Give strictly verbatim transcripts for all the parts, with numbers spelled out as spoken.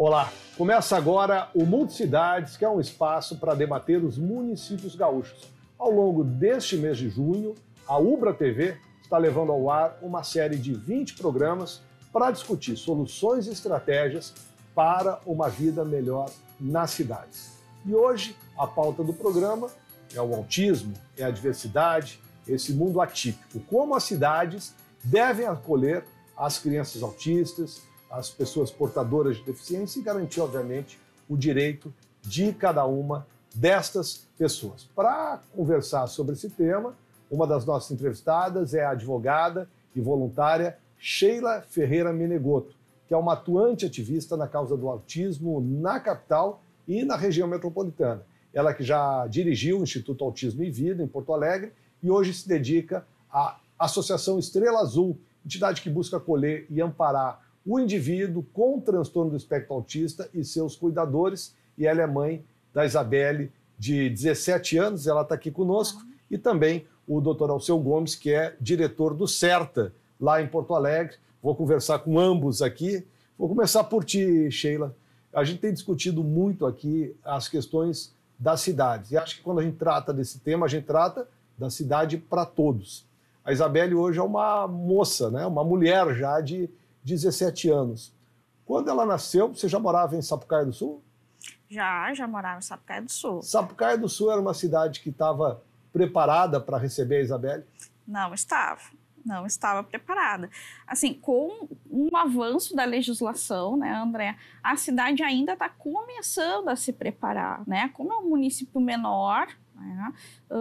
Olá, começa agora o Multicidades, que é um espaço para debater os municípios gaúchos. Ao longo deste mês de junho, a Ubra T V está levando ao ar uma série de vinte programas para discutir soluções e estratégias para uma vida melhor nas cidades. E hoje, a pauta do programa é o autismo, é a diversidade, esse mundo atípico. Como as cidades devem acolher as crianças autistas, as pessoas portadoras de deficiência e garantir, obviamente, o direito de cada uma destas pessoas. Para conversar sobre esse tema, uma das nossas entrevistadas é a advogada e voluntária Sheila Ferreira Menegoto, que é uma atuante ativista na causa do autismo na capital e na região metropolitana. Ela que já dirigiu o Instituto Autismo e Vida em Porto Alegre e hoje se dedica à Associação Estrela Azul, entidade que busca acolher e amparar o indivíduo com transtorno do espectro autista e seus cuidadores. E ela é mãe da Isabelle, de dezessete anos, ela está aqui conosco, uhum. E também o doutor Alceu Gomes, que é diretor do CERTA, lá em Porto Alegre. Vou conversar com ambos aqui. Vou começar por ti, Sheila. A gente tem discutido muito aqui as questões das cidades. E acho que quando a gente trata desse tema, a gente trata da cidade para todos. A Isabelle hoje é uma moça, né? Uma mulher já de dezessete anos. Quando ela nasceu, você já morava em Sapucaia do Sul? Já, já morava em Sapucaia do Sul. Sapucaia do Sul era uma cidade que estava preparada para receber a Isabelle? Não estava, não estava preparada. Assim, com um avanço da legislação, né, André, a cidade ainda está começando a se preparar, né? Como é um município menor, né,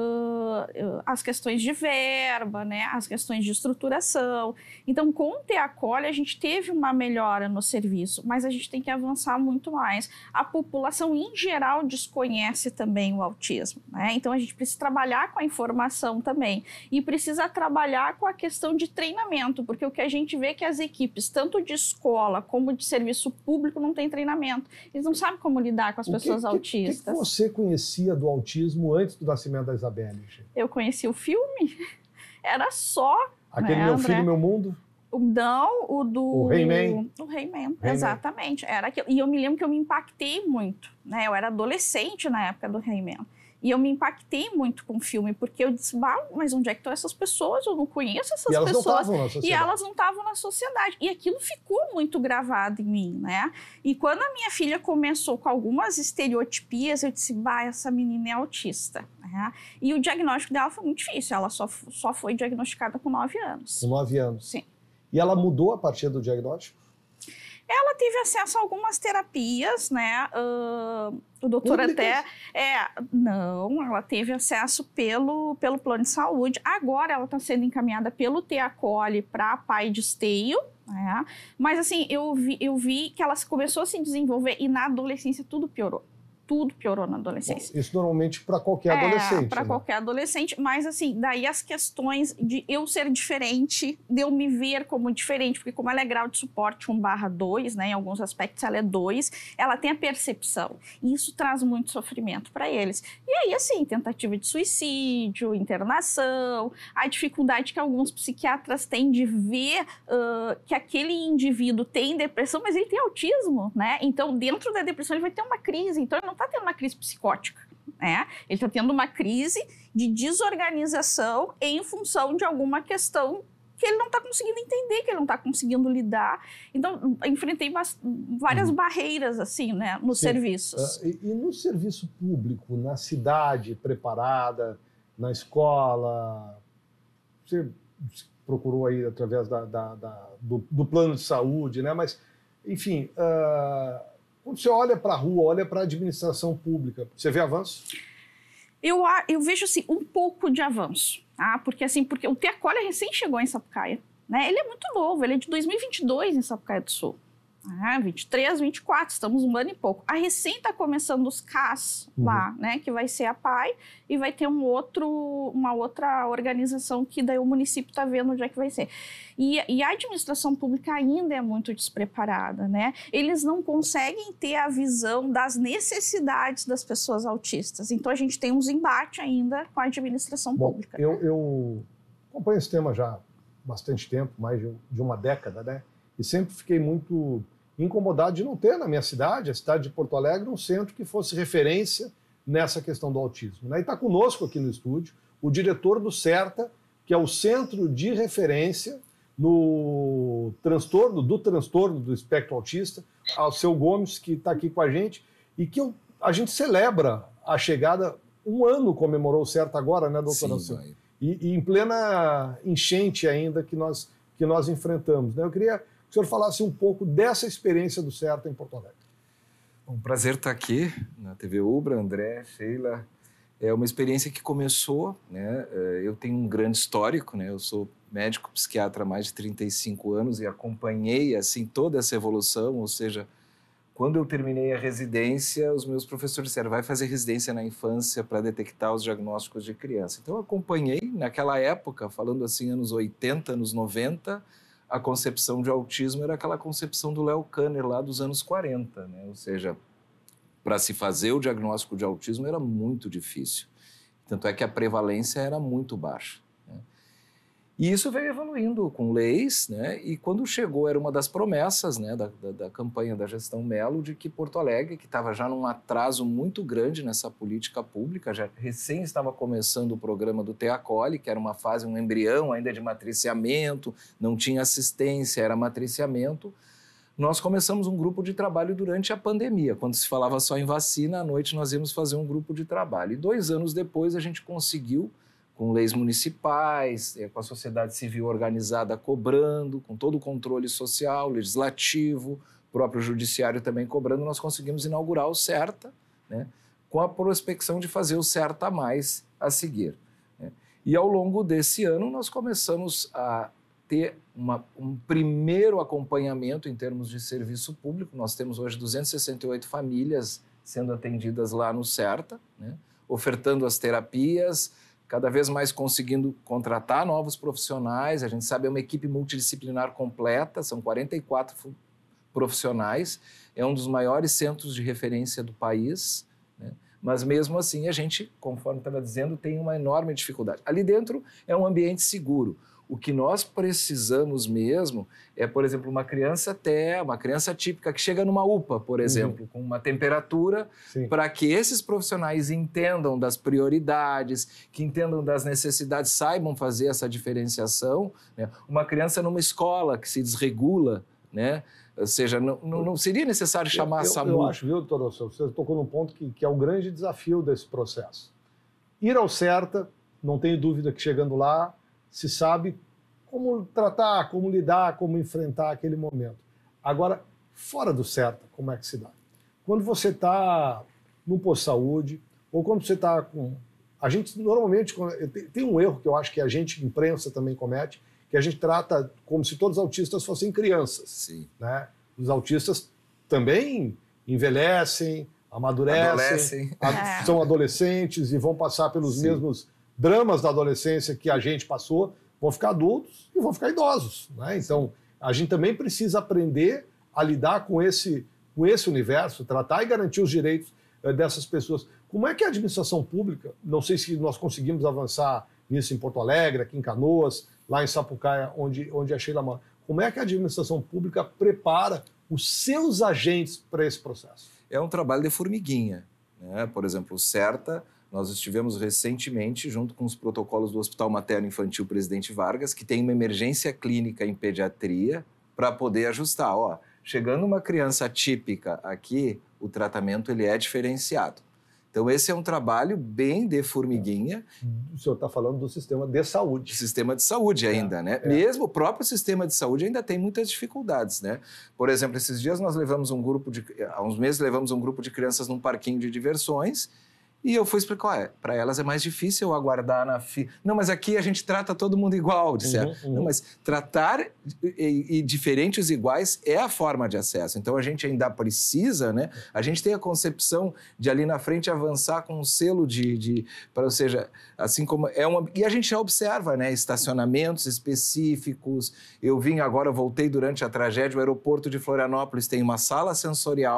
uh, as questões de verba, né, as questões de estruturação. Então, com o Te Acolhe, a gente teve uma melhora no serviço, mas a gente tem que avançar muito mais. A população, em geral, desconhece também o autismo, né? Então, a gente precisa trabalhar com a informação também e precisa trabalhar com a questão de treinamento, porque o que a gente vê é que as equipes, tanto de escola como de serviço público, não têm treinamento. Eles não sabem como lidar com as o pessoas que, autistas. O que, que você conhecia do autismo antes do nascimento da Isabelle? Eu conheci o filme, era só... Aquele né, Meu André? Filho, Meu Mundo? O, não, o do... O He-Man? O He-Man, exatamente. Era aquilo. E eu me lembro que eu me impactei muito, né? Eu era adolescente na época do He-Man. E eu me impactei muito com o filme, porque eu disse, bah, mas onde é que estão essas pessoas? Eu não conheço essas e elas pessoas. Não estavam na sociedade. E elas não estavam na sociedade. E aquilo ficou muito gravado em mim, né? E quando a minha filha começou com algumas estereotipias, eu disse, bah, essa menina é autista. Né? E o diagnóstico dela foi muito difícil. Ela só, só foi diagnosticada com nove anos. Com nove anos. Sim. E ela mudou a partir do diagnóstico? Ela teve acesso a algumas terapias, né? Uh, o doutor até... É, não, ela teve acesso pelo, pelo plano de saúde. Agora ela está sendo encaminhada pelo Te Acolhe para pai de esteio, né? Mas assim, eu vi, eu vi que ela começou a se desenvolver e na adolescência tudo piorou. Tudo piorou na adolescência. Bom, isso normalmente para qualquer é, adolescente. Para né? qualquer adolescente, mas assim, daí as questões de eu ser diferente, de eu me ver como diferente, porque como ela é grau de suporte um barra dois, né, em alguns aspectos ela é dois, ela tem a percepção. E isso traz muito sofrimento para eles. E aí, assim, tentativa de suicídio, internação, a dificuldade que alguns psiquiatras têm de ver uh, que aquele indivíduo tem depressão, mas ele tem autismo, né? Então, dentro da depressão, ele vai ter uma crise. Então, ele não está tendo uma crise psicótica, né? Ele está tendo uma crise de desorganização em função de alguma questão que ele não está conseguindo entender, que ele não está conseguindo lidar. Então, enfrentei várias uhum. barreiras, assim, né, nos Sim. serviços. Uh, e, e no serviço público, na cidade preparada, na escola, você procurou aí através da, da, da, do, do plano de saúde, né? Mas, enfim... Uh, Quando você olha para a rua, olha para a administração pública, você vê avanço? Eu, eu vejo, assim, um pouco de avanço, tá? Porque, assim, porque o Te Acolhe recém chegou em Sapucaia, né? Ele é muito novo, ele é de dois mil e vinte e dois em Sapucaia do Sul. Ah, vinte e três, vinte e quatro, estamos um ano e pouco. A recém está começando os C A S uhum. lá, né? Que vai ser a P A I e vai ter um outro, uma outra organização que daí o município está vendo onde é que vai ser. E, e a administração pública ainda é muito despreparada, né? Eles não conseguem ter a visão das necessidades das pessoas autistas. Então a gente tem uns embates ainda com a administração Bom, pública. Eu, eu acompanho esse tema já há bastante tempo, mais de, de uma década, né? E sempre fiquei muito incomodado de não ter na minha cidade, a cidade de Porto Alegre, um centro que fosse referência nessa questão do autismo, né? E está conosco aqui no estúdio o diretor do CERTA, que é o Centro de Referência no transtorno, do transtorno do espectro autista, ao seu Gomes, que está aqui com a gente, e que eu, a gente celebra a chegada, um ano comemorou o CERTA agora, né, doutora Alcântara? E, e em plena enchente ainda que nós, que nós enfrentamos, né? Eu queria que o senhor falasse um pouco dessa experiência do CERTA em Porto Alegre. Um prazer estar aqui na T V Ubra, André, Sheila. É uma experiência que começou, né? Eu tenho um grande histórico, né? Eu sou médico psiquiatra há mais de trinta e cinco anos e acompanhei assim toda essa evolução, ou seja, quando eu terminei a residência, os meus professores disseram, vai fazer residência na infância para detectar os diagnósticos de criança. Então eu acompanhei, naquela época, falando assim, anos oitenta, anos noventa, a concepção de autismo era aquela concepção do Léo Kanner lá dos anos quarenta, né? Ou seja, para se fazer o diagnóstico de autismo era muito difícil. Tanto é que a prevalência era muito baixa, né? E isso veio evoluindo com leis, né? E quando chegou, era uma das promessas, né, da, da, da campanha da gestão Mello, de que Porto Alegre, que estava já num atraso muito grande nessa política pública, já recém estava começando o programa do Teacoli, que era uma fase, um embrião ainda de matriciamento, não tinha assistência, era matriciamento. Nós começamos um grupo de trabalho durante a pandemia. Quando se falava só em vacina, à noite nós íamos fazer um grupo de trabalho. E dois anos depois a gente conseguiu, com leis municipais, com a sociedade civil organizada cobrando, com todo o controle social, legislativo, o próprio judiciário também cobrando, nós conseguimos inaugurar o CERTA, né, com a prospecção de fazer o CERTA mais a seguir, né? E ao longo desse ano nós começamos a ter uma, um primeiro acompanhamento em termos de serviço público. Nós temos hoje duzentas e sessenta e oito famílias sendo atendidas lá no CERTA, né, ofertando as terapias, cada vez mais conseguindo contratar novos profissionais. A gente sabe, é uma equipe multidisciplinar completa, são quarenta e quatro profissionais, é um dos maiores centros de referência do país, né? Mas mesmo assim a gente, conforme estava dizendo, tem uma enorme dificuldade. Ali dentro é um ambiente seguro. O que nós precisamos mesmo é, por exemplo, uma criança até, uma criança típica que chega numa U P A, por exemplo, uhum, com uma temperatura, para que esses profissionais entendam das prioridades, que entendam das necessidades, saibam fazer essa diferenciação, né? Uma criança numa escola que se desregula, né? Ou seja, não, não, não seria necessário chamar eu, a SAMU. Eu acho, viu, doutor Alceu, você tocou num ponto que, que é o grande desafio desse processo. Ir ao CERTA, não tenho dúvida que chegando lá, se sabe como tratar, como lidar, como enfrentar aquele momento. Agora, fora do CERTA, como é que se dá? Quando você está no posto de saúde, ou quando você está com... A gente, normalmente, tem um erro que eu acho que a gente, imprensa, também comete, que a gente trata como se todos os autistas fossem crianças. Sim. Né? Os autistas também envelhecem, amadurecem, Adolescem. a, são adolescentes e vão passar pelos Sim. mesmos dramas da adolescência que a gente passou, vão ficar adultos e vão ficar idosos, né? Então, a gente também precisa aprender a lidar com esse, com esse universo, tratar e garantir os direitos eh, dessas pessoas. Como é que a administração pública, não sei se nós conseguimos avançar nisso em Porto Alegre, aqui em Canoas, lá em Sapucaia, onde, onde a Sheila mora, como é que a administração pública prepara os seus agentes para esse processo? É um trabalho de formiguinha, né? Por exemplo, o CERTA, nós estivemos recentemente junto com os protocolos do Hospital Materno Infantil Presidente Vargas, que tem uma emergência clínica em pediatria, para poder ajustar. Ó, chegando uma criança típica aqui, o tratamento ele é diferenciado. Então, esse é um trabalho bem de formiguinha. O senhor está falando do sistema de saúde. Sistema de saúde ainda, é, né? É. Mesmo o próprio sistema de saúde ainda tem muitas dificuldades, né? Por exemplo, esses dias nós levamos um grupo de... Há uns meses levamos um grupo de crianças num parquinho de diversões. E eu fui explicar, é, para elas é mais difícil eu aguardar na fila. Não, mas aqui a gente trata todo mundo igual, disseram. Uhum, uhum. Não, mas tratar e, e diferentes iguais é a forma de acesso. Então, a gente ainda precisa, né? A gente tem a concepção de ali na frente avançar com um selo de... de para, ou seja, assim como é uma... E a gente já observa, né? Estacionamentos específicos. Eu vim agora, voltei durante a tragédia, o aeroporto de Florianópolis tem uma sala sensorial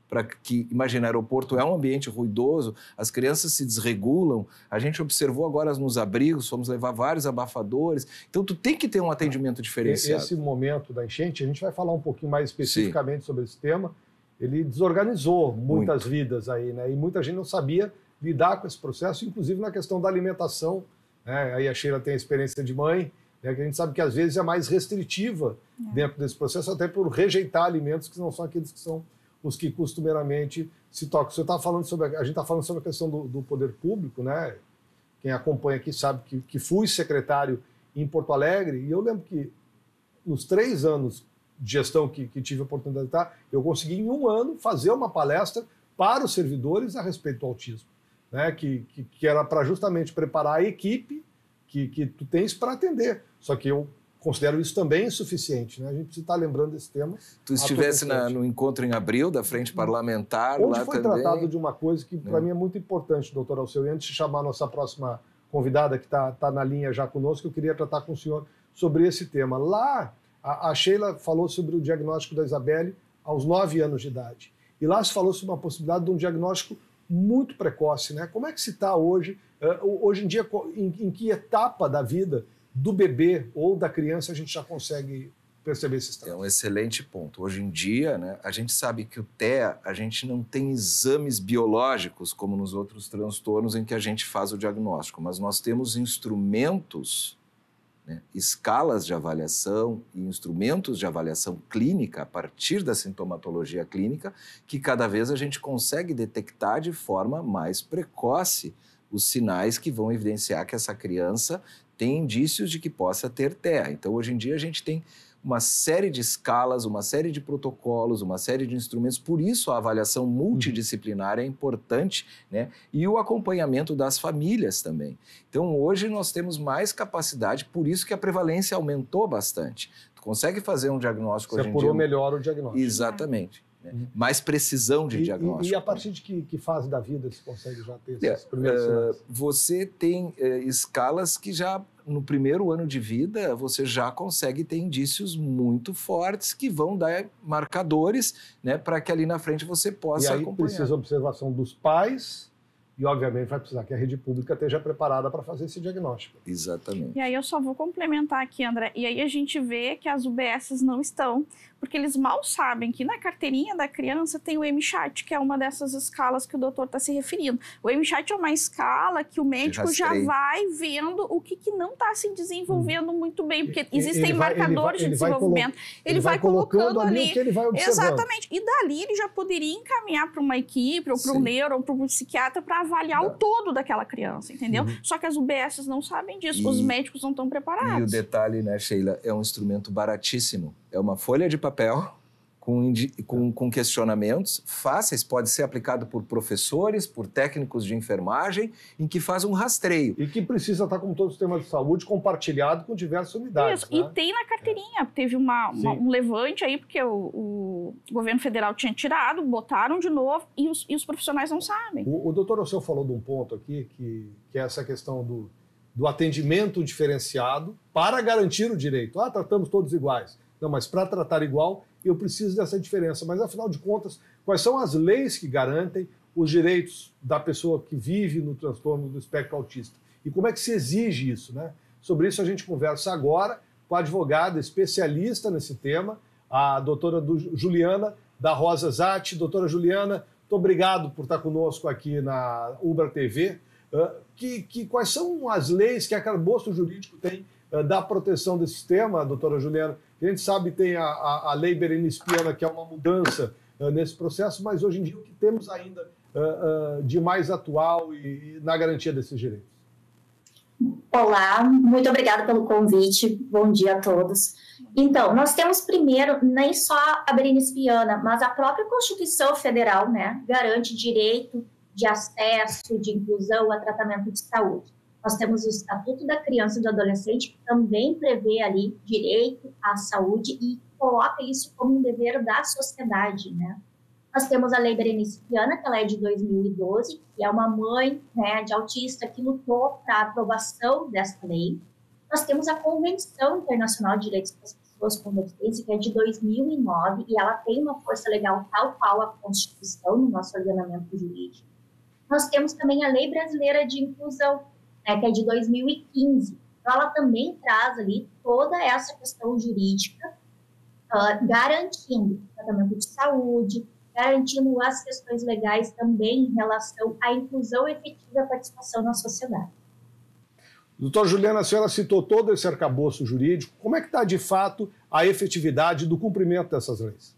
para que, imagina, aeroporto é um ambiente ruidoso, as crianças se desregulam, a gente observou agora nos abrigos, fomos levar vários abafadores, então tu tem que ter um atendimento diferenciado. Esse momento da enchente, a gente vai falar um pouquinho mais especificamente Sim. sobre esse tema, ele desorganizou muitas Muito. vidas aí, né? E muita gente não sabia lidar com esse processo, inclusive na questão da alimentação, né? Aí a Sheila tem a experiência de mãe, né? Que a gente sabe que às vezes é mais restritiva é. dentro desse processo, até por rejeitar alimentos que não são aqueles que são os que costumeiramente se tocam. Você tá falando sobre, a gente está falando sobre a questão do, do poder público, né? Quem acompanha aqui sabe que, que fui secretário em Porto Alegre, e eu lembro que nos três anos de gestão que, que tive a oportunidade de estar, eu consegui em um ano fazer uma palestra para os servidores a respeito do autismo, né? que, que, que era para justamente preparar a equipe que, que tu tens para atender. Só que eu considero isso também insuficiente, né? A gente precisa estar lembrando desse tema. Tu estivesse na, no encontro em abril da Frente Parlamentar, onde lá foi também... tratado de uma coisa que para mim é muito importante, doutor Alceu. E antes de chamar a nossa próxima convidada, que está tá na linha já conosco, eu queria tratar com o senhor sobre esse tema. Lá, a, a Sheila falou sobre o diagnóstico da Isabelle aos nove anos de idade. E lá se falou sobre uma possibilidade de um diagnóstico muito precoce, né? Como é que se está hoje, uh, hoje em dia, em, em que etapa da vida do bebê ou da criança a gente já consegue perceber esse estado? É um excelente ponto. Hoje em dia, né, a gente sabe que o T E A, a gente não tem exames biológicos como nos outros transtornos em que a gente faz o diagnóstico, mas nós temos instrumentos, né, escalas de avaliação e instrumentos de avaliação clínica a partir da sintomatologia clínica que cada vez a gente consegue detectar de forma mais precoce os sinais que vão evidenciar que essa criança tem indícios de que possa ter T E A. Então, hoje em dia, a gente tem uma série de escalas, uma série de protocolos, uma série de instrumentos. Por isso, a avaliação multidisciplinar é importante, né? E o acompanhamento das famílias também. Então, hoje, nós temos mais capacidade, por isso que a prevalência aumentou bastante. Tu consegue fazer um diagnóstico Você hoje em dia... Você apurou melhor o diagnóstico. Exatamente. Uhum. Mais precisão de e, diagnóstico. E, e a partir de que, que fase da vida você consegue já ter esses é, primeiros sinais? Uh, você tem uh, escalas que já, no primeiro ano de vida, você já consegue ter indícios muito fortes que vão dar marcadores, né, para que ali na frente você possa acompanhar. E aí acompanhar. Precisa observação dos pais e, obviamente, vai precisar que a rede pública esteja preparada para fazer esse diagnóstico. Exatamente. E aí eu só vou complementar aqui, André, e aí a gente vê que as U B S não estão, porque eles mal sabem que na carteirinha da criança tem o M CHAT, que é uma dessas escalas que o doutor está se referindo. O M CHAT é uma escala que o médico já vai vendo o que, que não está se desenvolvendo hum. muito bem, porque existem ele vai, marcadores ele vai, ele de desenvolvimento. Vai ele, ele vai, vai colocando, colocando ali, o que ele vai observando. Exatamente. E dali ele já poderia encaminhar para uma equipe, ou para um neuro, ou para um psiquiatra, para avaliar não. o todo daquela criança, entendeu? Uhum. Só que as U B S não sabem disso, e, os médicos não estão preparados. E o detalhe, né, Sheila, é um instrumento baratíssimo. É uma folha de papel com, com, com questionamentos fáceis, pode ser aplicado por professores, por técnicos de enfermagem, em que faz um rastreio. E que precisa estar com todo o sistema de saúde compartilhado com diversas unidades. Isso, né? E tem na carteirinha. É. Teve uma, uma, um levante aí, porque o, o governo federal tinha tirado, botaram de novo, e os, e os profissionais não sabem. O, o doutor Alceu falou de um ponto aqui, que, que é essa questão do, do atendimento diferenciado para garantir o direito. Ah, tratamos todos iguais. Não, mas para tratar igual, eu preciso dessa diferença. Mas, afinal de contas, quais são as leis que garantem os direitos da pessoa que vive no transtorno do espectro autista? E como é que se exige isso, né? Sobre isso a gente conversa agora com a advogada especialista nesse tema, a doutora Juliana da Rosa Zatti. Doutora Juliana, muito obrigado por estar conosco aqui na Ubra T V. Uh, que, que, quais são as leis que a arcabouço jurídico tem uh, da proteção desse tema, doutora Juliana? A gente sabe que tem a, a, a lei Berenice Piana, que é uma mudança uh, nesse processo, mas hoje em dia o que temos ainda uh, uh, de mais atual e, e na garantia desses direitos? Olá, muito obrigada pelo convite, bom dia a todos. Então, nós temos primeiro, nem só a Berenice Piana, mas a própria Constituição Federal, né, garante direito de acesso, de inclusão a tratamento de saúde. Nós temos o Estatuto da Criança e do Adolescente, que também prevê ali direito à saúde e coloca isso como um dever da sociedade, né? Nós temos a Lei Berenice Piana, que ela é de dois mil e doze, que é uma mãe, né, de autista que lutou para a aprovação dessa lei. Nós temos a Convenção Internacional de Direitos das Pessoas pessoas com deficiência, que é de dois mil e nove, e ela tem uma força legal tal qual a Constituição no nosso ordenamento jurídico. Nós temos também a Lei Brasileira de Inclusão, né, que é de dois mil e quinze. Então, ela também traz ali toda essa questão jurídica, uh, garantindo o tratamento de saúde, garantindo as questões legais também em relação à inclusão efetiva e à participação na sociedade. Doutora Juliana, a senhora citou todo esse arcabouço jurídico. Como é que está, de fato, a efetividade do cumprimento dessas leis?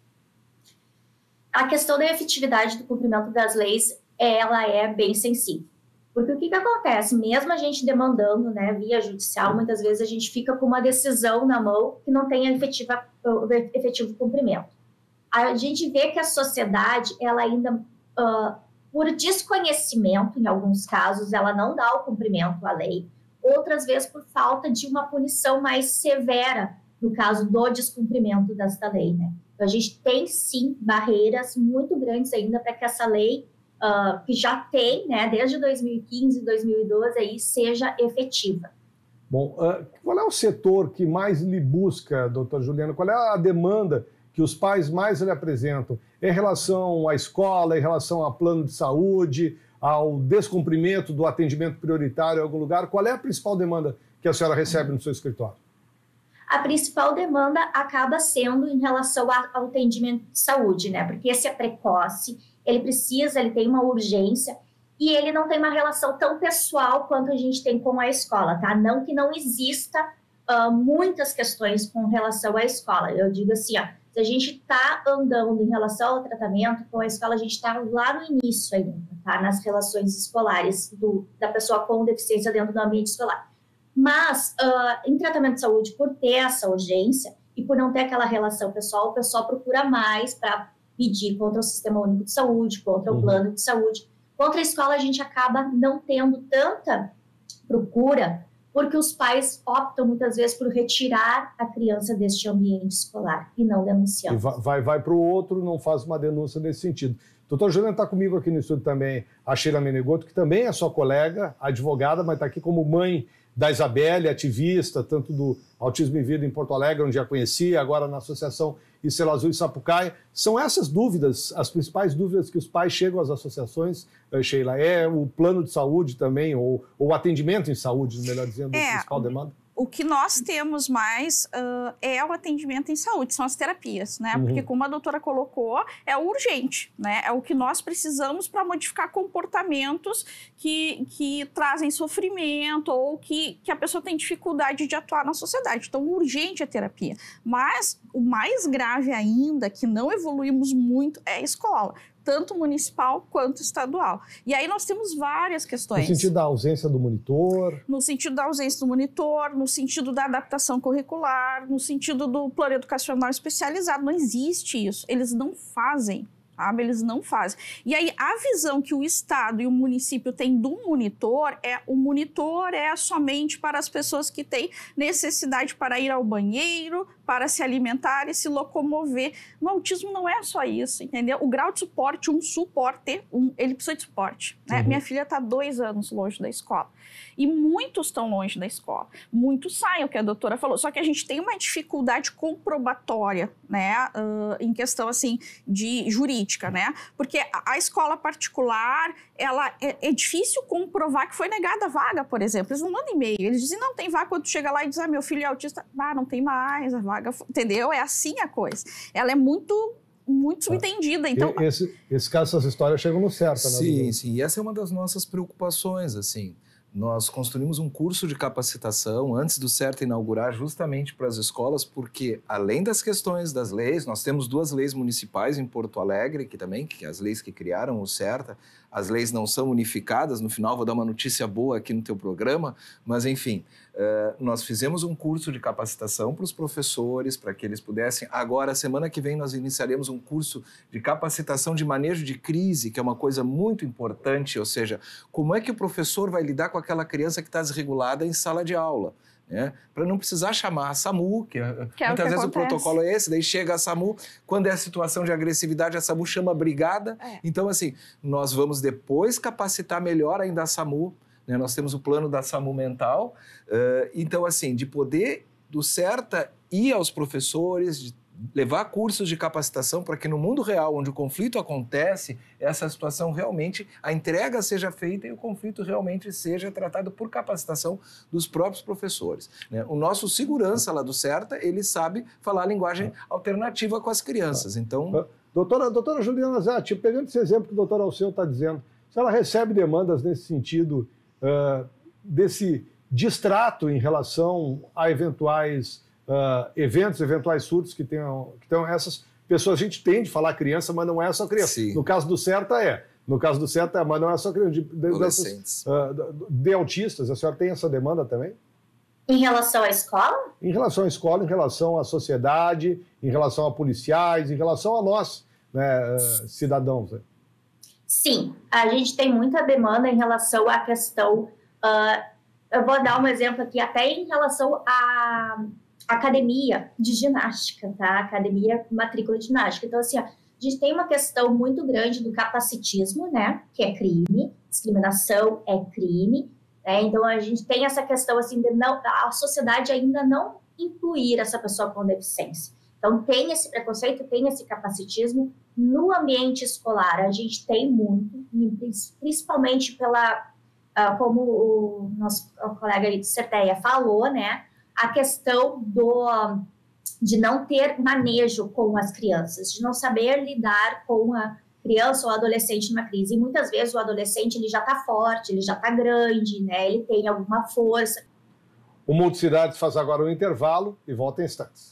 A questão da efetividade do cumprimento das leis, ela é bem sensível. Porque o que, que acontece? Mesmo a gente demandando, né, via judicial, muitas vezes a gente fica com uma decisão na mão que não tem efetiva, efetivo cumprimento. A gente vê que a sociedade, ela ainda, uh, por desconhecimento, em alguns casos, ela não dá o cumprimento à lei, outras vezes por falta de uma punição mais severa, no caso do descumprimento desta lei, né? Então, a gente tem, sim, barreiras muito grandes ainda para que essa lei, uh, que já tem, né, desde dois mil e quinze, dois mil e doze, aí, seja efetiva. Bom, uh, qual é o setor que mais lhe busca, doutora Juliana? Qual é a demanda que os pais mais lhe apresentam em relação à escola, em relação ao plano de saúde, ao descumprimento do atendimento prioritário em algum lugar? Qual é a principal demanda que a senhora recebe no seu escritório? A principal demanda acaba sendo em relação ao atendimento de saúde, né? Porque esse é precoce, ele precisa, ele tem uma urgência e ele não tem uma relação tão pessoal quanto a gente tem com a escola, tá? Não que não exista uh, muitas questões com relação à escola. Eu digo assim, ó, se a gente está andando em relação ao tratamento com a escola, a gente está lá no início ainda, tá? Nas relações escolares do, da pessoa com deficiência dentro do ambiente escolar. Mas, uh, em tratamento de saúde, por ter essa urgência e por não ter aquela relação pessoal, o pessoal procura mais para pedir contra o Sistema Único de Saúde, contra o plano de saúde. Contra a escola, a gente acaba não tendo tanta procura, porque os pais optam muitas vezes por retirar a criança deste ambiente escolar e não denunciar. E vai, vai, vai para o outro, não faz uma denúncia nesse sentido. Doutora Juliana, está comigo aqui no estúdio também a Sheila Menegoto, que também é sua colega, advogada, mas está aqui como mãe da Isabelle, ativista, tanto do Autismo em Vida em Porto Alegre, onde já conhecia, agora na Associação Estrela Azul e Sapucaia. São essas dúvidas, as principais dúvidas que os pais chegam às associações, Sheila? É o plano de saúde também, ou o atendimento em saúde, melhor dizendo, é, a principal demanda? O que nós temos mais uh, é o atendimento em saúde, são as terapias, né? Uhum. Porque, como a doutora colocou, é o urgente, né? É o que nós precisamos para modificar comportamentos que, que trazem sofrimento ou que, que a pessoa tem dificuldade de atuar na sociedade. Então, o urgente é a terapia. Mas o mais grave ainda, que não evoluímos muito, é a escola, tanto municipal quanto estadual. E aí nós temos várias questões. No sentido da ausência do monitor? No sentido da ausência do monitor, no sentido da adaptação curricular, no sentido do plano educacional especializado. Não existe isso. Eles não fazem. Sabe? Eles não fazem. E aí, a visão que o Estado e o município têm do monitor é o monitor é somente para as pessoas que têm necessidade para ir ao banheiro, para se alimentar e se locomover. No autismo não é só isso, entendeu? O grau de suporte, um suporte, um, ele precisa de suporte. Né? Uhum. Minha filha está dois anos longe da escola. E muitos estão longe da escola. Muitos saem, o que a doutora falou. Só que a gente tem uma dificuldade comprobatória, né? Uh, em questão, assim, de jurídica, né? Porque a, a escola particular, ela é, é difícil comprovar que foi negada a vaga, por exemplo. Eles não mandam e-mail. Eles dizem, não tem vaga. Quando tu chega lá e diz, ah, meu filho é autista. Ah, não tem mais a vaga. Entendeu? É assim a coisa. Ela é muito... muito subentendida. Então... Esse, esse caso, essas histórias chegam no certo, né? Sim, sim. E essa é uma das nossas preocupações, assim. Nós construímos um curso de capacitação antes do CERTA inaugurar justamente para as escolas, porque além das questões das leis, nós temos duas leis municipais em Porto Alegre, que também, que as leis que criaram o CERTA, as leis não são unificadas, no final vou dar uma notícia boa aqui no teu programa, mas enfim, uh, nós fizemos um curso de capacitação para os professores, para que eles pudessem, agora, semana que vem, nós iniciaremos um curso de capacitação de manejo de crise, que é uma coisa muito importante, ou seja, como é que o professor vai lidar com aquela criança que está desregulada em sala de aula, né? Para não precisar chamar a SAMU, que, que é muitas o que vezes acontece. O protocolo é esse, daí chega a SAMU, quando é a situação de agressividade, a SAMU chama a brigada. É. Então, assim, nós vamos depois capacitar melhor ainda a SAMU, né? Nós temos o plano da SAMU mental, uh, então, assim, de poder do CERTA ir aos professores, de levar cursos de capacitação para que no mundo real, onde o conflito acontece, essa situação realmente, a entrega seja feita e o conflito realmente seja tratado por capacitação dos próprios professores, né? O nosso segurança lá do CERTA, ele sabe falar a linguagem alternativa com as crianças, então... Doutora, doutora Juliana Zatti, pegando esse exemplo que o doutor Alceu está dizendo, se ela recebe demandas nesse sentido, uh, desse distrato em relação a eventuais uh, eventos, eventuais surtos que tenham, que tenham essas pessoas, a gente tem de falar criança, mas não é só criança. Sim. No caso do CERTA é. No caso do CERTA é, mas não é só criança. De, de, Adolescentes. Dessas, uh, de autistas, a senhora tem essa demanda também? Em relação à escola? Em relação à escola, em relação à sociedade, em relação a policiais, em relação a nós, né, uh, cidadãos. Né? Sim, a gente tem muita demanda em relação à questão... Uh, eu vou dar um exemplo aqui, até em relação à academia de ginástica, tá? Academia matrícula de ginástica. Então, assim, ó, a gente tem uma questão muito grande do capacitismo, né? Que é crime, discriminação é crime. Né? Então, a gente tem essa questão, assim, de não, a sociedade ainda não incluir essa pessoa com deficiência. Então, tem esse preconceito, tem esse capacitismo. No ambiente escolar, a gente tem muito, principalmente pela, uh, como o nosso colega aí de CERTEA falou, né, a questão do, de não ter manejo com as crianças, de não saber lidar com a criança ou adolescente numa crise. E muitas vezes o adolescente ele já está forte, ele já está grande, né, ele tem alguma força. O Multicidades faz agora um intervalo e volta em instantes.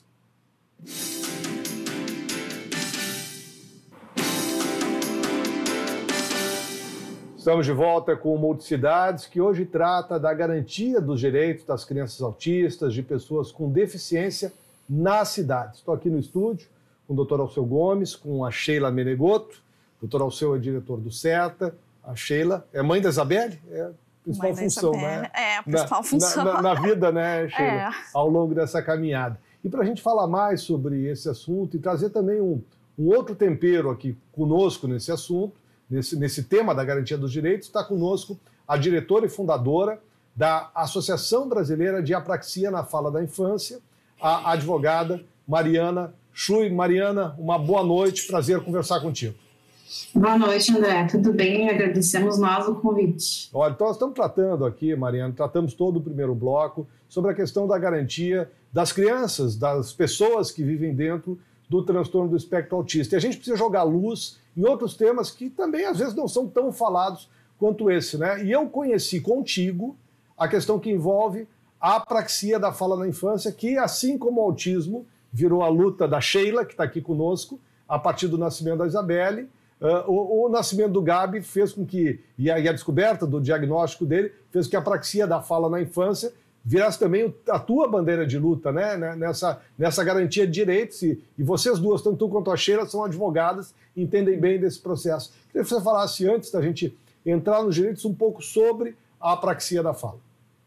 Estamos de volta com o Multicidades, que hoje trata da garantia dos direitos das crianças autistas, de pessoas com deficiência na cidade. Estou aqui no estúdio com o doutor Alceu Gomes, com a Sheila Menegoto. O doutor Alceu é diretor do CERTA. A Sheila é mãe da Isabelle? É a principal mãe função, Isabelle. né? É, a principal na, função. Na, na vida, né, Sheila? É. Ao longo dessa caminhada. E para a gente falar mais sobre esse assunto e trazer também um, um outro tempero aqui conosco nesse assunto, nesse, nesse tema da garantia dos direitos, está conosco a diretora e fundadora da Associação Brasileira de Apraxia na Fala da Infância, a advogada Mariana Chui. Mariana, uma boa noite, prazer conversar contigo. Boa noite, André. Tudo bem? Agradecemos nós o convite. Olha, então nós estamos tratando aqui, Mariana, tratamos todo o primeiro bloco sobre a questão da garantia das crianças, das pessoas que vivem dentro do transtorno do espectro autista. E a gente precisa jogar luz em outros temas que também, às vezes, não são tão falados quanto esse, né? E eu conheci contigo a questão que envolve a apraxia da fala na infância, que, assim como o autismo, virou a luta da Sheila, que está aqui conosco, a partir do nascimento da Isabelle. Uh, o, o nascimento do Gabi fez com que, e a, e a descoberta do diagnóstico dele, fez com que a apraxia da fala na infância virasse também a tua bandeira de luta, né? nessa, nessa garantia de direitos. E, e vocês duas, tanto tu quanto a Sheila, são advogadas e entendem bem desse processo. Queria que você falasse, antes da gente entrar nos direitos, um pouco sobre a apraxia da fala.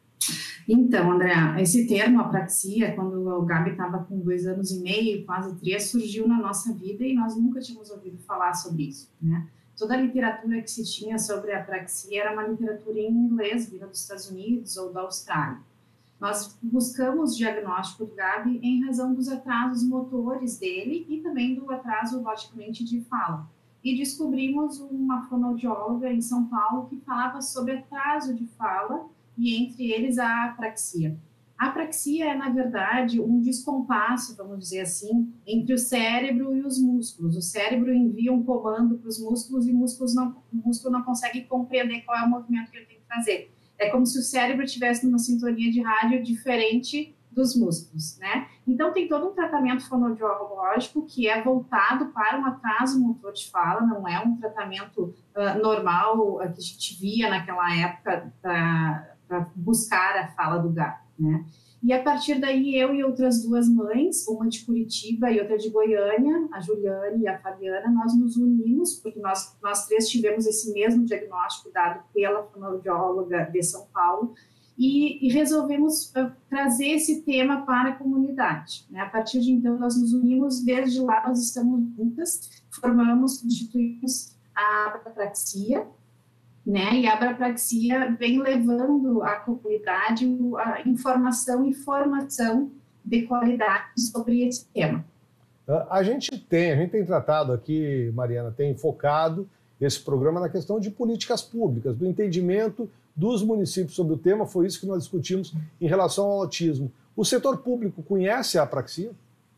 Então, André, esse termo apraxia, quando o Gabi estava com dois anos e meio, quase três, surgiu na nossa vida e nós nunca tínhamos ouvido falar sobre isso, né? Toda a literatura que se tinha sobre a apraxia era uma literatura em inglês, vinda dos Estados Unidos ou da Austrália. Nós buscamos o diagnóstico do Gabi em razão dos atrasos motores dele e também do atraso, logicamente, de fala. E descobrimos uma fonoaudióloga em São Paulo que falava sobre atraso de fala e entre eles a apraxia. A apraxia é, na verdade, um descompasso, vamos dizer assim, entre o cérebro e os músculos. O cérebro envia um comando para os músculos e músculos não, o músculo não consegue compreender qual é o movimento que ele tem que fazer. É como se o cérebro estivesse numa sintonia de rádio diferente dos músculos, né? Então, tem todo um tratamento fonoaudiológico que é voltado para um atraso motor de fala, não é um tratamento uh, normal uh, que a gente via naquela época para buscar a fala do Gabi, né? E a partir daí, eu e outras duas mães, uma de Curitiba e outra de Goiânia, a Juliane e a Fabiana, nós nos unimos, porque nós, nós três tivemos esse mesmo diagnóstico dado pela fonoaudióloga de São Paulo, e, e resolvemos uh, trazer esse tema para a comunidade, né? A partir de então, nós nos unimos, desde lá nós estamos juntas, formamos, constituímos a apraxia, né? E a apraxia vem levando à comunidade a informação e formação de qualidade sobre esse tema. A gente tem, a gente tem tratado aqui, Mariana, tem focado esse programa na questão de políticas públicas, do entendimento dos municípios sobre o tema, foi isso que nós discutimos em relação ao autismo. O setor público conhece a apraxia?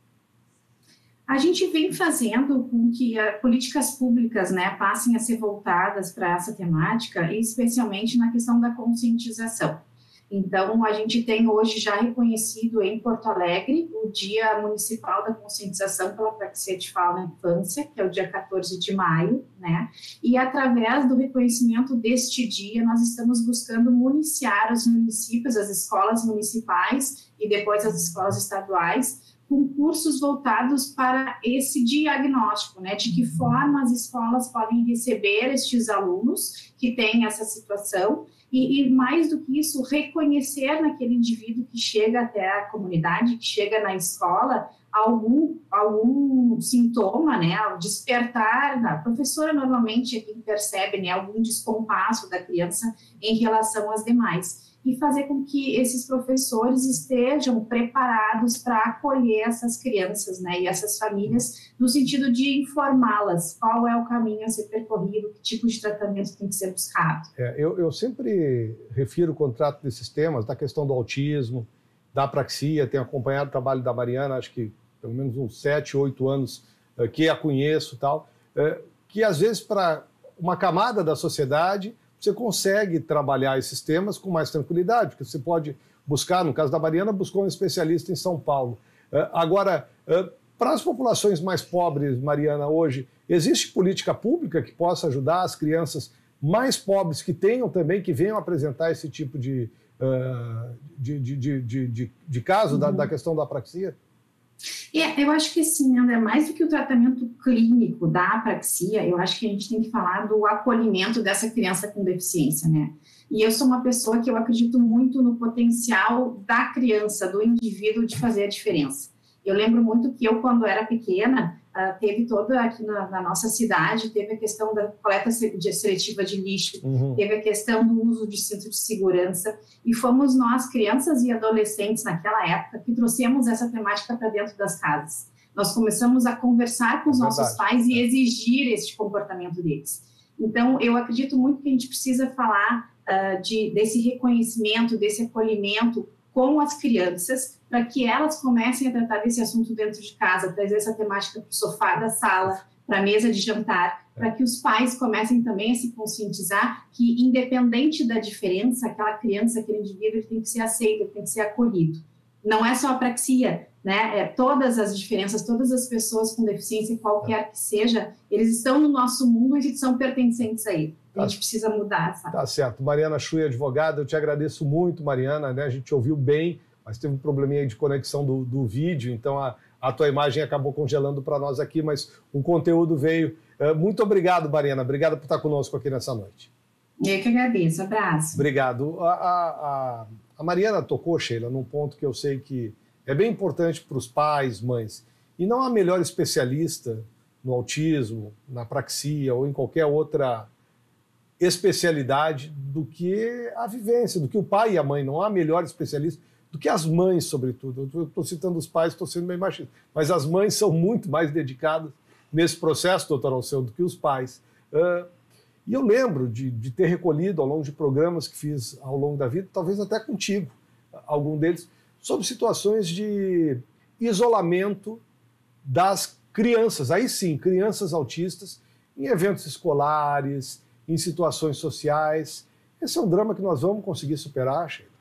A gente vem fazendo com que uh, políticas públicas, né, passem a ser voltadas para essa temática, especialmente na questão da conscientização. Então, a gente tem hoje já reconhecido em Porto Alegre o Dia Municipal da Conscientização pela Apraxia de Fala na Infância, que é o dia quatorze de maio, né? E através do reconhecimento deste dia, nós estamos buscando municiar os municípios, as escolas municipais e depois as escolas estaduais, com cursos voltados para esse diagnóstico, né? De que forma as escolas podem receber estes alunos que têm essa situação. E, e, mais do que isso, reconhecer naquele indivíduo que chega até a comunidade, que chega na escola, algum, algum sintoma, né, ao despertar, a professora normalmente é quem percebe, né, algum descompasso da criança em relação às demais. E fazer com que esses professores estejam preparados para acolher essas crianças, né, e essas famílias, no sentido de informá-las qual é o caminho a ser percorrido, que tipo de tratamento tem que ser buscado. É, eu, eu sempre refiro o contrato desses temas, da questão do autismo, da apraxia, tenho acompanhado o trabalho da Mariana, acho que pelo menos uns sete, oito anos que a conheço e tal, que às vezes para uma camada da sociedade você consegue trabalhar esses temas com mais tranquilidade, porque você pode buscar, no caso da Mariana, buscou um especialista em São Paulo. Agora, para as populações mais pobres, Mariana, hoje, existe política pública que possa ajudar as crianças mais pobres que tenham também, que venham apresentar esse tipo de, de, de, de, de, de, de caso uhum. da, da questão da apraxia? É, eu acho que sim, André, mais do que o tratamento clínico da apraxia, eu acho que a gente tem que falar do acolhimento dessa criança com deficiência, né? E eu sou uma pessoa que eu acredito muito no potencial da criança, do indivíduo de fazer a diferença. Eu lembro muito que eu, quando era pequena, uh, teve toda aqui na, na nossa cidade, teve a questão da coleta seletiva de lixo, uhum. teve a questão do uso de cinto de segurança, e fomos nós, crianças e adolescentes naquela época, que trouxemos essa temática para dentro das casas. Nós começamos a conversar com os Verdade. nossos pais e exigir este comportamento deles. Então, eu acredito muito que a gente precisa falar uh, de, desse reconhecimento, desse acolhimento com as crianças, para que elas comecem a tratar desse assunto dentro de casa, trazer essa temática para o sofá da sala, para a mesa de jantar, para que os pais comecem também a se conscientizar que, independente da diferença, aquela criança, aquele indivíduo, ele tem que ser aceito, ele tem que ser acolhido. Não é só a apraxia, né? É todas as diferenças, todas as pessoas com deficiência, qualquer que seja, eles estão no nosso mundo e são pertencentes a ele. A gente precisa mudar, sabe? Tá certo. Mariana Chui, advogada, eu te agradeço muito, Mariana, né? A gente ouviu bem, mas teve um probleminha de conexão do, do vídeo, então a, a tua imagem acabou congelando para nós aqui, mas o conteúdo veio. Muito obrigado, Mariana. Obrigado por estar conosco aqui nessa noite. Eu que agradeço. Abraço. Obrigado. A, a, a Mariana tocou, Sheila, num ponto que eu sei que é bem importante para os pais, mães. E não há melhor especialista no autismo, na apraxia ou em qualquer outra especialidade do que a vivência, do que o pai e a mãe. Não há melhor especialista do que as mães, sobretudo. Eu estou citando os pais, estou sendo meio machista, mas as mães são muito mais dedicadas nesse processo, doutor Alceu, do que os pais. Uh, e eu lembro de, de ter recolhido ao longo de programas que fiz ao longo da vida, talvez até contigo, algum deles, sobre situações de isolamento das crianças, aí sim, crianças autistas, em eventos escolares, em situações sociais. Esse é um drama que nós vamos conseguir superar, Sheila.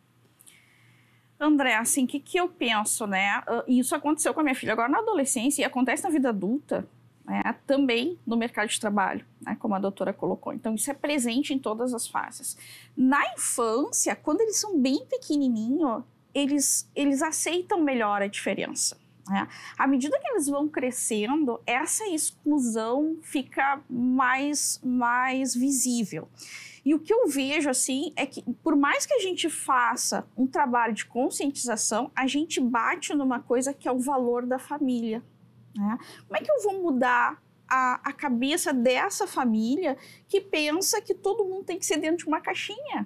André, assim, o que, que eu penso, né? Isso aconteceu com a minha filha agora na adolescência e acontece na vida adulta, né? Também no mercado de trabalho, né? Como a doutora colocou. Então, isso é presente em todas as fases. Na infância, quando eles são bem pequenininhos, eles, eles aceitam melhor a diferença. É. À medida que eles vão crescendo, essa exclusão fica mais, mais visível. E o que eu vejo, assim, é que por mais que a gente faça um trabalho de conscientização, a gente bate numa coisa que é o valor da família, né? Como é que eu vou mudar a, a cabeça dessa família que pensa que todo mundo tem que ser dentro de uma caixinha?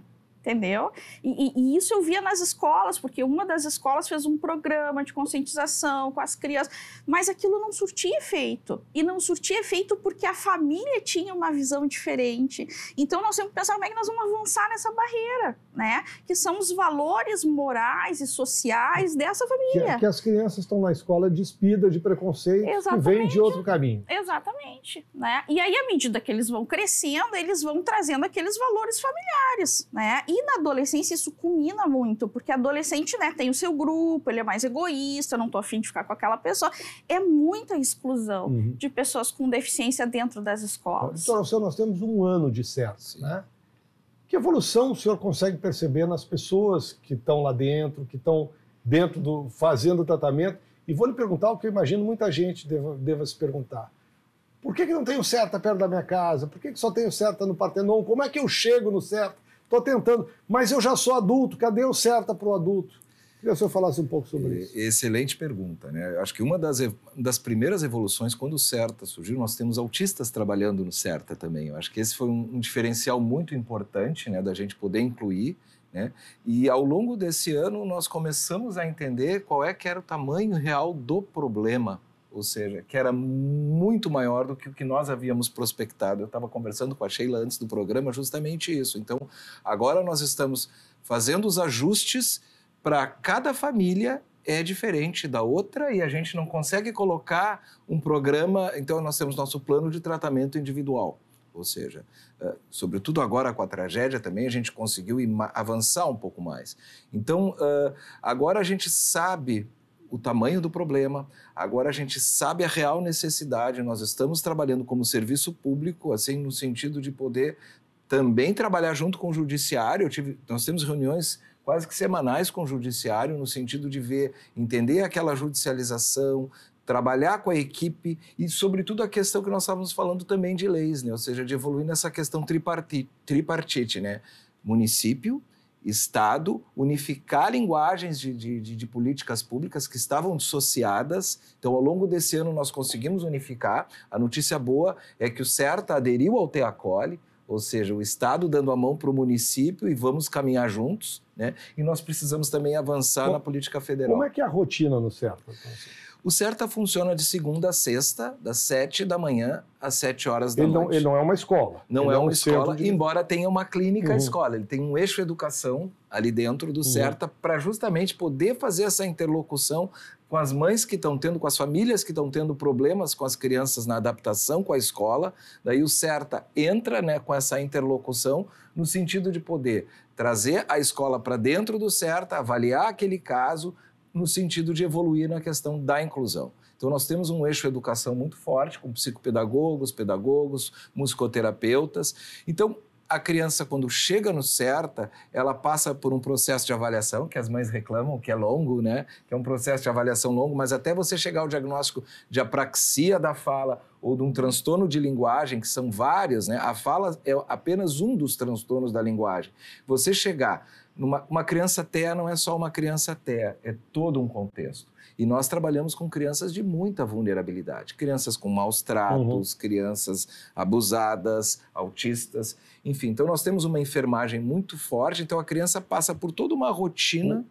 entendeu? E, e, e isso eu via nas escolas, porque uma das escolas fez um programa de conscientização com as crianças, mas aquilo não surtia efeito. E não surtia efeito porque a família tinha uma visão diferente. Então, nós temos que pensar como é que nós vamos avançar nessa barreira, né? Que são os valores morais e sociais dessa família. Que, que as crianças estão na escola despidas de preconceito Exatamente. Que vem de outro caminho. Exatamente, né? E aí, à medida que eles vão crescendo, eles vão trazendo aqueles valores familiares, né? E na adolescência isso culmina muito, porque adolescente, né, tem o seu grupo, ele é mais egoísta, não tô afim de ficar com aquela pessoa. É muita exclusão uhum. de pessoas com deficiência dentro das escolas. Doutora, nós temos um ano de certo, né? Que evolução o senhor consegue perceber nas pessoas que estão lá dentro, que estão dentro do fazendo o tratamento? E vou lhe perguntar o que eu imagino muita gente deva, deva se perguntar. Por que, que não tenho certa perto da minha casa? Por que, que só tenho certa no Partenon? Como é que eu chego no certa? Estou tentando, mas eu já sou adulto, cadê o certa para o adulto? Queria que o senhor falasse um pouco sobre isso. Excelente pergunta, né? Eu acho que uma das, das primeiras evoluções, quando o CERTA surgiu, nós temos autistas trabalhando no CERTA também. Eu acho que esse foi um, um diferencial muito importante, né, da gente poder incluir, né? E ao longo desse ano nós começamos a entender qual é que era o tamanho real do problema. Ou seja, que era muito maior do que o que nós havíamos prospectado. Eu estava conversando com a Sheila antes do programa justamente isso. Então, agora nós estamos fazendo os ajustes para cada família é diferente da outra e a gente não consegue colocar um programa... Então, nós temos nosso plano de tratamento individual. Ou seja, uh, sobretudo agora com a tragédia também, a gente conseguiu avançar um pouco mais. Então, uh, agora a gente sabe o tamanho do problema, agora a gente sabe a real necessidade, nós estamos trabalhando como serviço público, assim, no sentido de poder também trabalhar junto com o judiciário. Eu tive, nós temos reuniões quase que semanais com o judiciário, no sentido de ver, entender aquela judicialização, trabalhar com a equipe e, sobretudo, a questão que nós estávamos falando também de leis, né? Ou seja, de evoluir nessa questão tripartite, tripartite, né? Município, Estado, unificar linguagens de, de, de políticas públicas que estavam dissociadas. Então, ao longo desse ano, nós conseguimos unificar. A notícia boa é que o CERTA aderiu ao TEACOLE, ou seja, o Estado dando a mão para o município e vamos caminhar juntos, né? E nós precisamos também avançar Como, na política federal. Como é que é a rotina no CERTA? O CERTA funciona de segunda a sexta, das sete da manhã às sete horas da ele noite. Não, ele não é uma escola. Não ele é um uma escola, de... embora tenha uma clínica uhum. escola. Ele tem um eixo educação ali dentro do uhum. CERTA para justamente poder fazer essa interlocução com as mães que estão tendo, com as famílias que estão tendo problemas com as crianças na adaptação com a escola. Daí o CERTA entra, né, com essa interlocução no sentido de poder trazer a escola para dentro do CERTA, avaliar aquele caso, no sentido de evoluir na questão da inclusão. Então, nós temos um eixo educação muito forte, com psicopedagogos, pedagogos, musicoterapeutas. Então, a criança, quando chega no CERTA, ela passa por um processo de avaliação, que as mães reclamam, que é longo, né? Que é um processo de avaliação longo, mas até você chegar ao diagnóstico de apraxia da fala ou de um transtorno de linguagem, que são vários, né? A fala é apenas um dos transtornos da linguagem. Você chegar numa uma criança T E A não é só uma criança T E A, é todo um contexto. E nós trabalhamos com crianças de muita vulnerabilidade, crianças com maus tratos, uhum. crianças abusadas, autistas, enfim. Então, nós temos uma enfermagem muito forte, então a criança passa por toda uma rotina.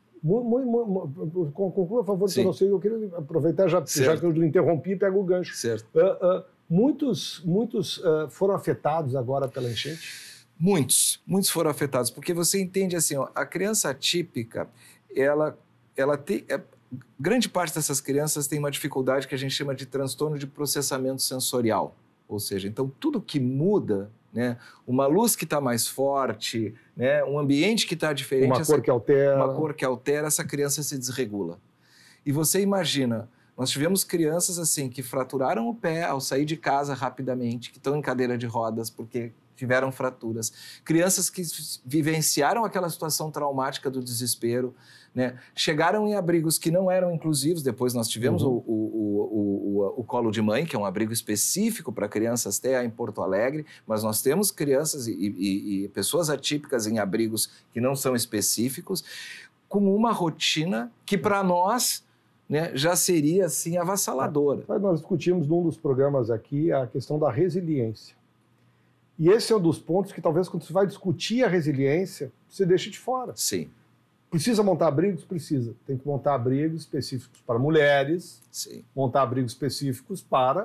Conclua, por favor, que eu não sei, eu queria aproveitar, já, já que eu interrompi, e pego o gancho. Certo. Uh, uh, muitos muitos uh, foram afetados agora pela enchente? Muitos, muitos foram afetados, porque você entende assim, ó, a criança atípica, ela, ela tem... É, grande parte dessas crianças tem uma dificuldade que a gente chama de transtorno de processamento sensorial. Ou seja, então tudo que muda, né, uma luz que está mais forte, né, um ambiente que está diferente... Uma essa, cor que altera. Uma cor que altera, essa criança se desregula. E você imagina, nós tivemos crianças assim que fraturaram o pé ao sair de casa rapidamente, que estão em cadeira de rodas porque tiveram fraturas. Crianças que vivenciaram aquela situação traumática do desespero, né? Chegaram em abrigos que não eram inclusivos. Depois nós tivemos uhum. o, o, o, o, o Colo de Mãe, que é um abrigo específico para crianças T E A em Porto Alegre, mas nós temos crianças e, e, e pessoas atípicas em abrigos que não são específicos, com uma rotina que para nós, né, já seria assim avassaladora. Nós discutimos num dos programas aqui a questão da resiliência. E esse é um dos pontos que talvez quando você vai discutir a resiliência, você deixa de fora. Sim. Precisa montar abrigos? Precisa. Tem que montar abrigos específicos para mulheres, Sim. montar abrigos específicos para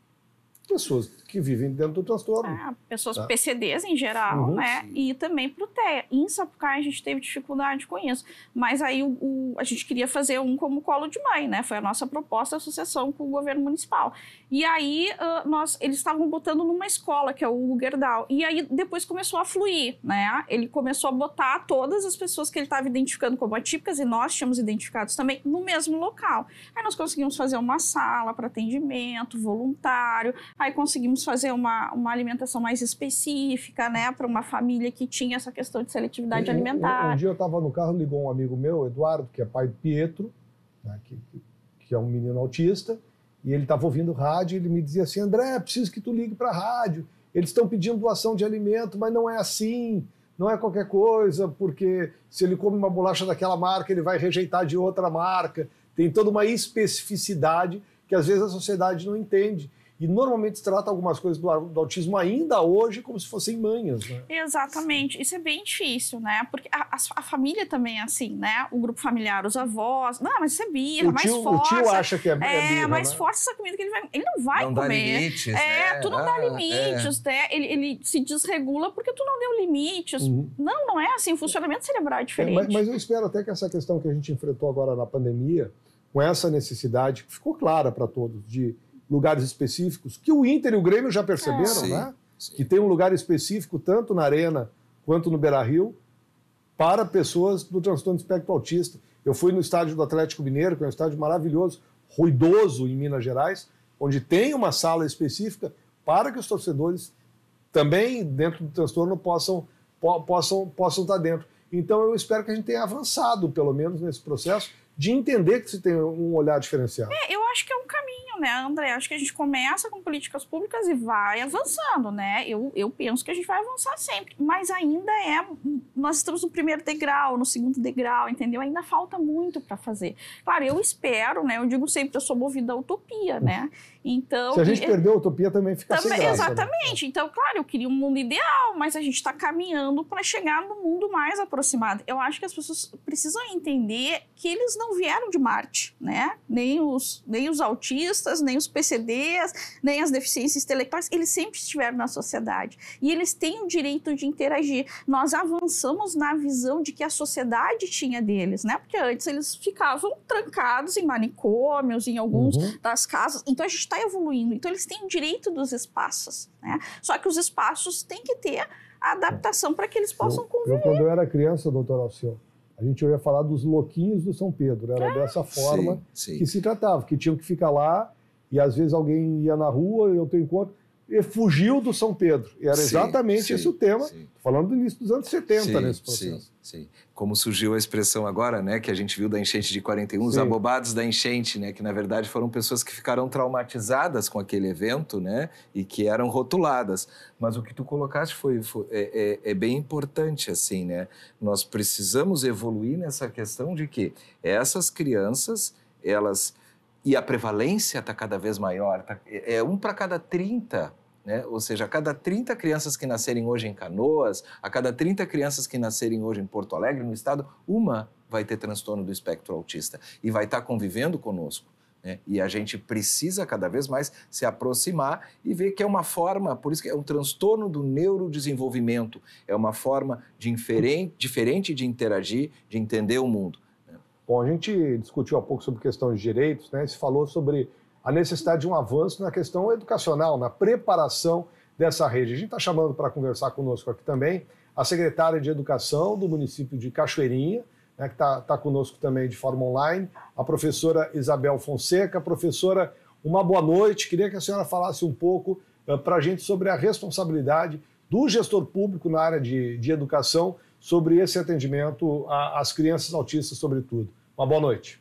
pessoas que vivem dentro do transtorno. É, pessoas tá. P C Ds em geral, Uhum, né? sim. E também para o T E A. Em Sapucaí a gente teve dificuldade com isso. Mas aí o, o, a gente queria fazer um como colo de mãe, né? Foi a nossa proposta, a associação com o governo municipal. E aí uh, nós, eles estavam botando numa escola, que é o Hugo Gerdau. E aí depois começou a fluir, né? Ele começou a botar todas as pessoas que ele estava identificando como atípicas, e nós tínhamos identificados também, no mesmo local. Aí nós conseguimos fazer uma sala para atendimento voluntário, aí conseguimos fazer uma, uma alimentação mais específica, né, para uma família que tinha essa questão de seletividade Um, alimentar. Um, um dia eu estava no carro, ligou um amigo meu, Eduardo, que é pai do Pietro, né, que, que é um menino autista, e ele estava ouvindo rádio e ele me dizia assim, André, preciso que tu ligue para a rádio, eles estão pedindo doação de alimento, mas não é assim, não é qualquer coisa, porque se ele come uma bolacha daquela marca, ele vai rejeitar de outra marca. Tem toda uma especificidade que às vezes a sociedade não entende. E normalmente se trata algumas coisas do, do autismo ainda hoje como se fossem manhas, né? Exatamente. Isso é bem difícil, né? Porque a, a, a família também é assim, né? O grupo familiar, os avós. Não, mas isso é birra, O mais tio, força. o tio acha que é, é birra, É, mais né? força essa comida que ele vai... Ele não vai Não comer. dá limites, É, né? tu não Ah, dá limites, é. né? Ele, ele se desregula porque tu não deu limites. Uhum. Não, não é assim. O funcionamento cerebral é É, diferente. mas, mas eu espero até que essa questão que a gente enfrentou agora na pandemia, com essa necessidade, que ficou clara para todos, de lugares específicos, que o Inter e o Grêmio já perceberam, Sim, né? sim. Que tem um lugar específico, tanto na Arena quanto no Beira-Rio, para pessoas do transtorno de espectro autista. Eu fui no estádio do Atlético Mineiro, que é um estádio maravilhoso, ruidoso em Minas Gerais, onde tem uma sala específica para que os torcedores também, dentro do transtorno, possam, po possam, possam estar dentro. Então, eu espero que a gente tenha avançado, pelo menos, nesse processo, de entender que se tem um olhar diferenciado. É, eu acho que é um caminho, né, André? Acho que a gente começa com políticas públicas e vai avançando, né? Eu, eu penso que a gente vai avançar sempre, mas ainda é... Nós estamos no primeiro degrau, no segundo degrau, entendeu? Ainda falta muito para fazer. Claro, eu espero, né? Eu digo sempre, eu sou movida à utopia, né? Então... Se a gente e, perder a utopia, também fica também, sem graça. Exatamente. Né? Então, claro, eu queria um mundo ideal, mas a gente está caminhando para chegar no mundo mais aproximado. Eu acho que as pessoas precisam entender que eles não vieram de Marte, né? Nem os, nem os autistas, nem os P C Ds, nem as deficiências intelectuais, eles sempre estiveram na sociedade. E eles têm o direito de interagir. Nós avançamos na visão de que a sociedade tinha deles, né? Porque antes eles ficavam trancados em manicômios, em alguns Uhum. das casas. Então a gente está evoluindo. Então eles têm o direito dos espaços, né? Só que os espaços têm que ter a adaptação para que eles possam eu, conviver. eu, quando eu era criança, doutor Alceu, a gente ia falar dos louquinhos do São Pedro. Era dessa forma Sim, sim. que se tratava, que tinham que ficar lá e às vezes alguém ia na rua, eu tenho encontro, e fugiu do São Pedro. E era Sim, exatamente sim, esse o tema, sim. falando do início dos anos setenta Sim, nesse processo. Sim, sim. Como surgiu a expressão agora, né, que a gente viu da enchente de quarenta e um, os Sim. abobados da enchente, né, que na verdade foram pessoas que ficaram traumatizadas com aquele evento, né, e que eram rotuladas. Mas o que tu colocaste foi, foi é, é, é bem importante, assim, né? Nós precisamos evoluir nessa questão de que essas crianças, elas... E a prevalência está cada vez maior, tá, é um para cada trinta, né? Ou seja, a cada trinta crianças que nascerem hoje em Canoas, a cada trinta crianças que nascerem hoje em Porto Alegre, no estado, uma vai ter transtorno do espectro autista e vai estar convivendo conosco, né? E a gente precisa cada vez mais se aproximar e ver que é uma forma, por isso que é um transtorno do neurodesenvolvimento, é uma forma de diferente, diferente de interagir, de entender o mundo. Bom, a gente discutiu há pouco sobre questões de direitos, né? Se falou sobre a necessidade de um avanço na questão educacional, na preparação dessa rede. A gente está chamando para conversar conosco aqui também a secretária de Educação do município de Cachoeirinha, né, que está tá conosco também de forma online, a professora Isabel Fonseca. Professora, uma boa noite. Queria que a senhora falasse um pouco uh, para a gente sobre a responsabilidade do gestor público na área de, de educação sobre esse atendimento às crianças autistas, sobretudo. Uma boa noite.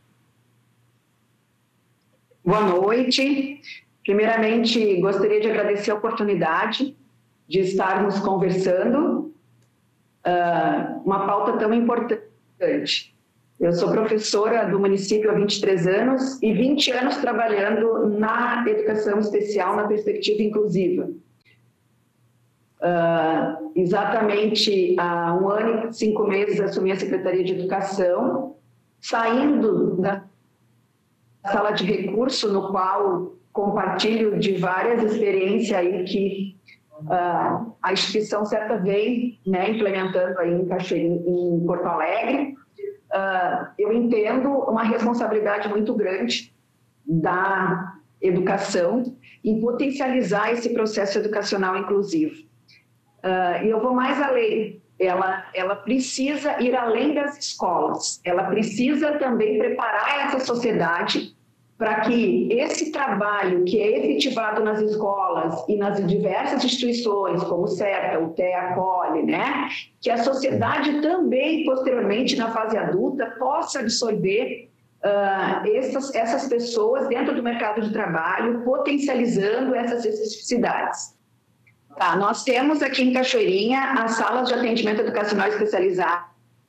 Boa noite. Primeiramente, gostaria de agradecer a oportunidade de estarmos conversando uh, uma pauta tão importante. Eu sou professora do município há vinte e três anos e vinte anos trabalhando na educação especial, na perspectiva inclusiva. Uh, exatamente há um ano e cinco meses assumi a Secretaria de Educação, saindo da sala de recurso, no qual compartilho de várias experiências aí que uh, a instituição certa vem, né, implementando aí em, Cachoeirinha, em Porto Alegre. Uh, eu entendo uma responsabilidade muito grande da educação em potencializar esse processo educacional inclusivo. Uh, e eu vou mais além, ela, ela precisa ir além das escolas, ela precisa também preparar essa sociedade para que esse trabalho que é efetivado nas escolas e nas diversas instituições, como o CERTA, o T E A, a Poli, né, que a sociedade também, posteriormente, na fase adulta, possa absorver uh, essas, essas pessoas dentro do mercado de trabalho, potencializando essas especificidades. Tá, nós temos aqui em Cachoeirinha as salas de atendimento educacional especializado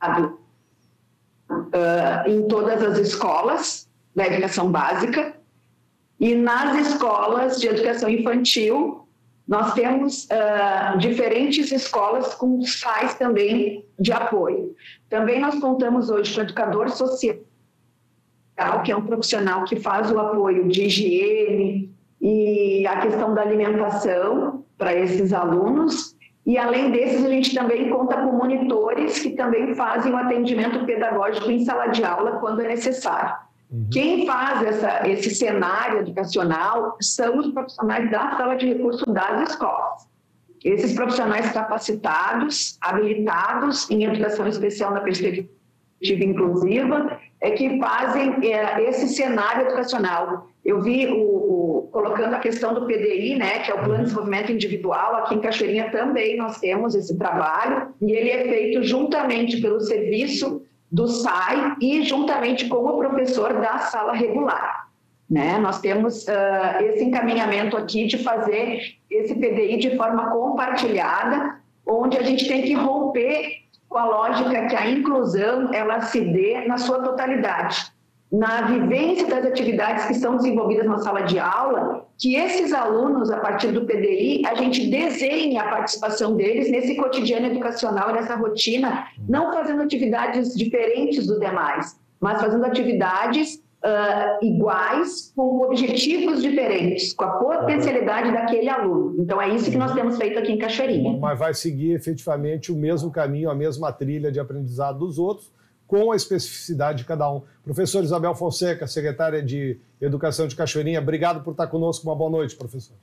uh, em todas as escolas da educação básica, e nas escolas de educação infantil nós temos uh, diferentes escolas com S A Is também de apoio. Também nós contamos hoje com o educador social, que é um profissional que faz o apoio de higiene e a questão da alimentação para esses alunos, e além desses a gente também conta com monitores que também fazem o atendimento pedagógico em sala de aula quando é necessário. Uhum. Quem faz essa, esse cenário educacional são os profissionais da sala de recurso das escolas. Esses profissionais capacitados, habilitados em educação especial na perspectiva inclusiva, é que fazem é, esse cenário educacional. Eu vi o, o, colocando a questão do P D I, né, que é o Plano de Desenvolvimento Individual, aqui em Cachoeirinha também nós temos esse trabalho, e ele é feito juntamente pelo serviço do S A I e juntamente com o professor da sala regular. Né? Nós temos uh, esse encaminhamento aqui de fazer esse P D I de forma compartilhada, onde a gente tem que romper com a lógica que a inclusão ela se dê na sua totalidade. Na vivência das atividades que são desenvolvidas na sala de aula, que esses alunos, a partir do P D I, a gente desenhe a participação deles nesse cotidiano educacional, nessa rotina, não fazendo atividades diferentes dos demais, mas fazendo atividades uh, iguais, com objetivos diferentes, com a potencialidade daquele aluno. Então, é isso que nós temos feito aqui em Cachoeirinha. Mas vai seguir efetivamente o mesmo caminho, a mesma trilha de aprendizado dos outros, com a especificidade de cada um. Professor Isabel Fonseca, secretária de Educação de Cachoeirinha, obrigado por estar conosco. Uma boa noite, professor.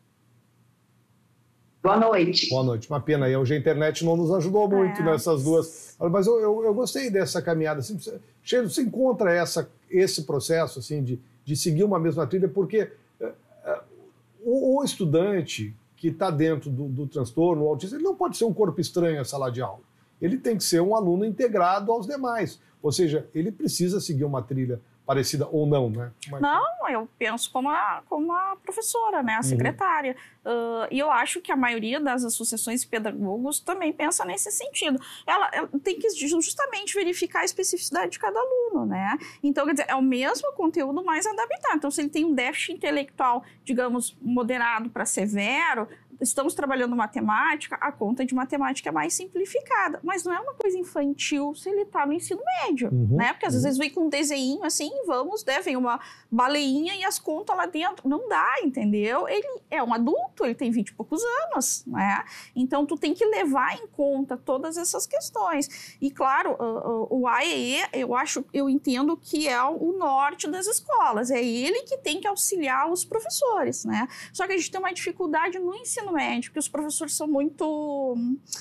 Boa noite. Boa noite. Uma pena aí, hoje a internet não nos ajudou muito é. nessas duas. Mas eu, eu, eu gostei dessa caminhada. Assim, Sheila, você encontra essa, esse processo assim, de, de seguir uma mesma trilha, porque uh, o, o estudante que está dentro do, do transtorno, o autista, ele não pode ser um corpo estranho à sala de aula. Ele tem que ser um aluno integrado aos demais. Ou seja, ele precisa seguir uma trilha parecida ou não, né? Mas... Não, eu penso como a, como a professora, né? A secretária. Uhum. Uh, e eu acho que a maioria das associações de pedagogos também pensa nesse sentido. Ela, ela tem que justamente verificar a especificidade de cada aluno, né? Então, quer dizer, é o mesmo conteúdo mais adaptado. Então, se ele tem um déficit intelectual, digamos, moderado para severo, estamos trabalhando matemática, a conta de matemática é mais simplificada, mas não é uma coisa infantil se ele está no ensino médio, uhum, né? Porque às uhum. vezes vem com um desenho assim, vamos, né? Vem uma baleinha e as contas lá dentro. Não dá, entendeu? Ele é um adulto, ele tem vinte e poucos anos, né? Então, tu tem que levar em conta todas essas questões. E, claro, o, o A E E, eu acho, eu entendo que é o norte das escolas, é ele que tem que auxiliar os professores, né? Só que a gente tem uma dificuldade no ensino médio, porque os professores são muito,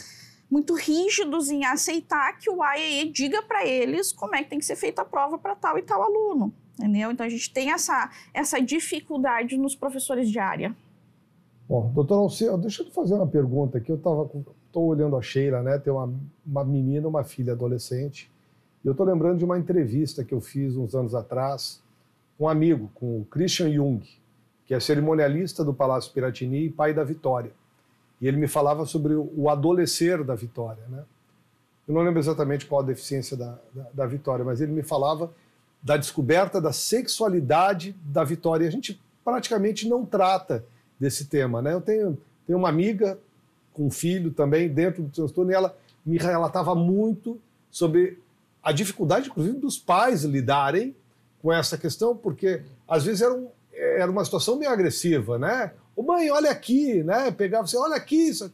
muito rígidos em aceitar que o A E E diga para eles como é que tem que ser feita a prova para tal e tal aluno, entendeu? Então, a gente tem essa, essa dificuldade nos professores de área. Bom, doutor Alceu, deixa eu fazer uma pergunta aqui. Eu estou olhando a Sheila, né? Tem uma, uma menina, uma filha adolescente, e eu estou lembrando de uma entrevista que eu fiz uns anos atrás com um amigo, com o Christian Jung, que é cerimonialista do Palácio Piratini e pai da Vitória. E ele me falava sobre o adolescer da Vitória, né? Eu não lembro exatamente qual a deficiência da, da, da Vitória, mas ele me falava da descoberta da sexualidade da Vitória. E a gente praticamente não trata desse tema, né? Eu tenho, tenho uma amiga com um filho também dentro do transtorno, e ela me relatava muito sobre a dificuldade, inclusive, dos pais lidarem com essa questão, porque às vezes era, um, era uma situação meio agressiva, né? Ô mãe, olha aqui, né? Pegava você, olha aqui, isso,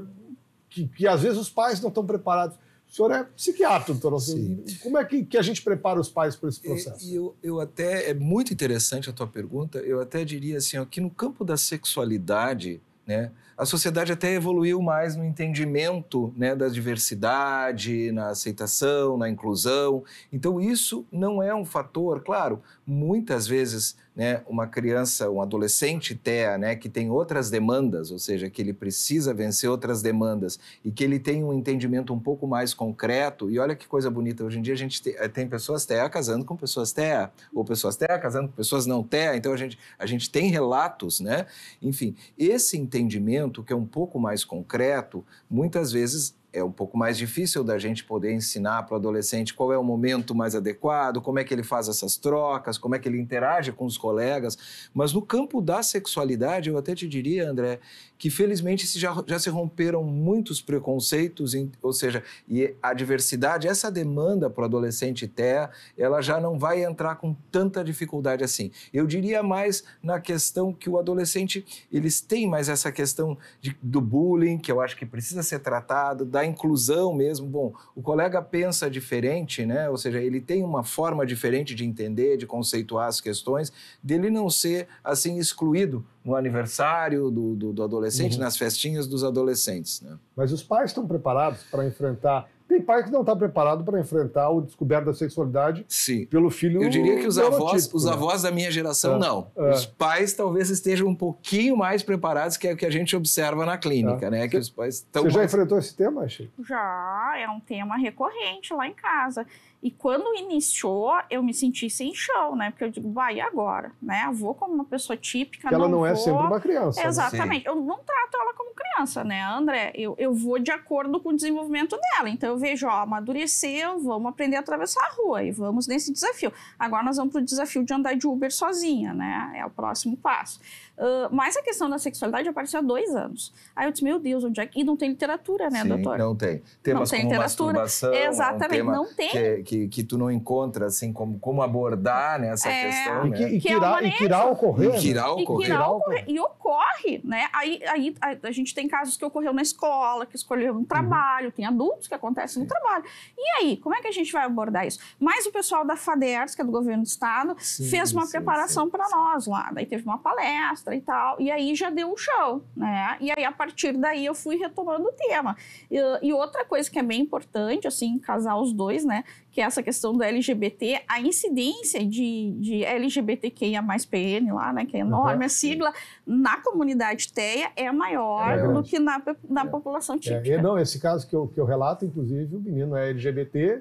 que, que às vezes os pais não estão preparados. O senhor é psiquiatra, doutor. Sim. Como é que, que a gente prepara os pais para esse processo? E, eu, eu até, é muito interessante a tua pergunta, eu até diria assim, ó, que no campo da sexualidade, né, a sociedade até evoluiu mais no entendimento, né, da diversidade, na aceitação, na inclusão. Então, isso não é um fator, claro, muitas vezes, né, uma criança, um adolescente T E A, né, que tem outras demandas, ou seja, que ele precisa vencer outras demandas e que ele tem um entendimento um pouco mais concreto. E olha que coisa bonita, hoje em dia a gente tem pessoas T E A casando com pessoas T E A, ou pessoas T E A casando com pessoas não T E A. Então, a gente, a gente tem relatos, né? Enfim, esse entendimento que é um pouco mais concreto, muitas vezes é um pouco mais difícil da gente poder ensinar para o adolescente qual é o momento mais adequado, como é que ele faz essas trocas, como é que ele interage com os colegas. Mas no campo da sexualidade, eu até te diria, André, que felizmente já, já se romperam muitos preconceitos, ou seja, e a diversidade, essa demanda para o adolescente T E A, ela já não vai entrar com tanta dificuldade assim. Eu diria mais na questão que o adolescente, eles têm mais essa questão de, do bullying, que eu acho que precisa ser tratado, da inclusão mesmo. Bom, o colega pensa diferente, né? Ou seja, ele tem uma forma diferente de entender, de conceituar as questões, dele não ser, assim, excluído no aniversário do, do, do adolescente, uhum. nas festinhas dos adolescentes, né? Mas os pais estão preparados para enfrentar... Tem pai que não está preparado para enfrentar o descoberto da sexualidade Sim. pelo filho. Eu diria que os avós, os né? avós da minha geração, é. não. É. Os pais talvez estejam um pouquinho mais preparados, que é o que a gente observa na clínica, é. né? Que Cê, os pais estão Você já mais... enfrentou esse tema, Chico? Já, é um tema recorrente lá em casa. E quando iniciou, eu me senti sem chão, né? Porque eu digo, vai, e agora? Né? Eu vou como uma pessoa típica, Porque ela não, não é vou... sempre uma criança. Exatamente. Né? Eu não trato ela como criança, né, André? Eu, eu vou de acordo com o desenvolvimento dela. Então, eu vejo, ó, amadureceu, vamos aprender a atravessar a rua e vamos nesse desafio. Agora, nós vamos para o desafio de andar de Uber sozinha, né? É o próximo passo. Uh, mas a questão da sexualidade apareceu há dois anos. Aí eu disse, meu Deus, onde é que... E não tem literatura, né, Sim, doutor? não tem. Temas não tem como literatura. masturbação, exatamente, é um tema não tem. Que, que, que tu não encontra, assim, como, como abordar nessa é, questão, e né? que, e que que irá, é e que irá ocorrer. E que irá E, ocorrer. que irá ocorrer. E ocorre, né? Aí, aí a, a gente tem casos que ocorreu na escola, que escolheu no trabalho, uhum. tem adultos que acontecem no trabalho. E aí, como é que a gente vai abordar isso? Mas o pessoal da FADERS, que é do governo do estado, sim, fez uma sim, preparação para nós lá. Daí teve uma palestra e tal, e aí já deu um show, né? E aí, a partir daí, eu fui retomando o tema. E, e outra coisa que é bem importante, assim, casar os dois, né? Que é essa questão do L G B T, a incidência de, de L G B T Q I A mais P N lá, né? Que é enorme, uhum, a sigla, na comunidade T E A é maior é, do que na, na é. população típica. É, não, esse caso que eu, que eu relato, inclusive, o menino é L G B T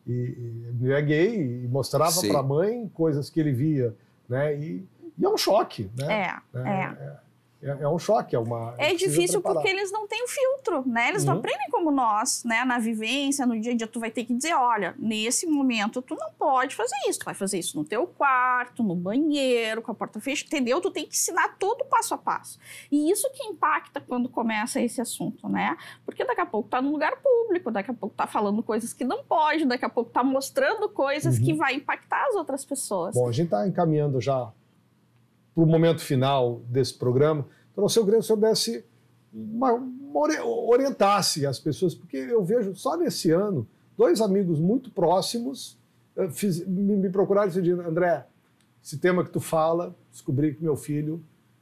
e, e é gay e mostrava para a mãe coisas que ele via, né? E, e é um choque, né? É, é. é. É, é um choque, é uma... É difícil preparar. Porque eles não têm o filtro, né? Eles uhum. não aprendem como nós, né? Na vivência, no dia a dia, tu vai ter que dizer, olha, nesse momento tu não pode fazer isso. Tu vai fazer isso no teu quarto, no banheiro, com a porta fechada, entendeu? Tu tem que ensinar todo passo a passo. E isso que impacta quando começa esse assunto, né? Porque daqui a pouco tá num lugar público, daqui a pouco tá falando coisas que não pode, daqui a pouco tá mostrando coisas uhum. que vai impactar as outras pessoas. Bom, a gente tá encaminhando já para o momento final desse programa. Então, se eu queria que o senhor desse uma, uma, orientasse as pessoas, porque eu vejo só nesse ano dois amigos muito próximos fiz, me, me procuraram e disseram, André, esse tema que tu fala, descobri que meu filho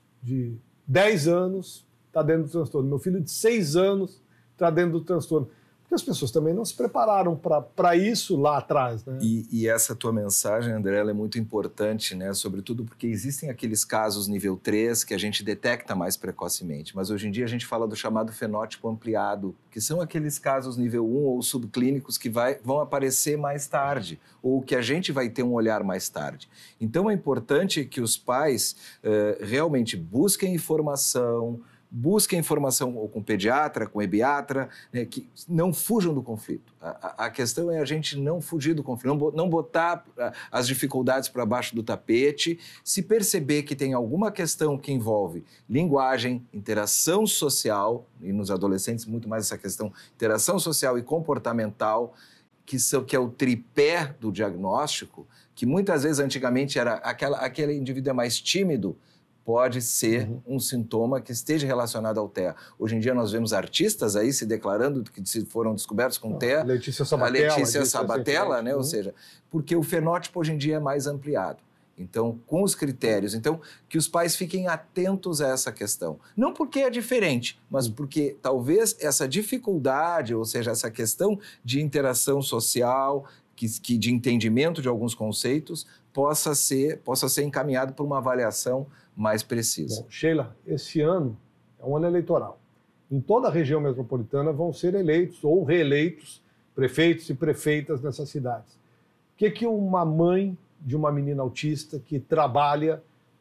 de dez anos está dentro do transtorno, meu filho de seis anos está dentro do transtorno. Porque as pessoas também não se prepararam para isso lá atrás, né? E, e essa tua mensagem, André, ela é muito importante, né? Sobretudo porque existem aqueles casos nível três que a gente detecta mais precocemente, mas hoje em dia a gente fala do chamado fenótipo ampliado, que são aqueles casos nível um ou subclínicos que vai, vão aparecer mais tarde, ou que a gente vai ter um olhar mais tarde. Então é importante que os pais uh, realmente busquem informação, busquem informação ou com pediatra, com ebiatra, né, que não fujam do conflito. A, a questão é a gente não fugir do conflito, não, não botar as dificuldades para baixo do tapete, se perceber que tem alguma questão que envolve linguagem, interação social, e nos adolescentes muito mais essa questão interação social e comportamental, que, são, que é o tripé do diagnóstico, que muitas vezes antigamente era aquela, aquele indivíduo é mais tímido, pode ser uhum. um sintoma que esteja relacionado ao T E A. Hoje em dia nós vemos artistas aí se declarando que foram descobertos com T E A. Letícia Sabatella. A Letícia Sabatella, né? Uhum. Ou seja, porque o fenótipo hoje em dia é mais ampliado. Então, com os critérios. Então, que os pais fiquem atentos a essa questão. Não porque é diferente, mas porque talvez essa dificuldade, ou seja, essa questão de interação social, que, que de entendimento de alguns conceitos, possa ser, possa ser encaminhado para uma avaliação mais precisa. Bom, Sheila, esse ano é um ano eleitoral. Em toda a região metropolitana vão ser eleitos ou reeleitos prefeitos e prefeitas nessas cidades. O que, que uma mãe de uma menina autista que trabalha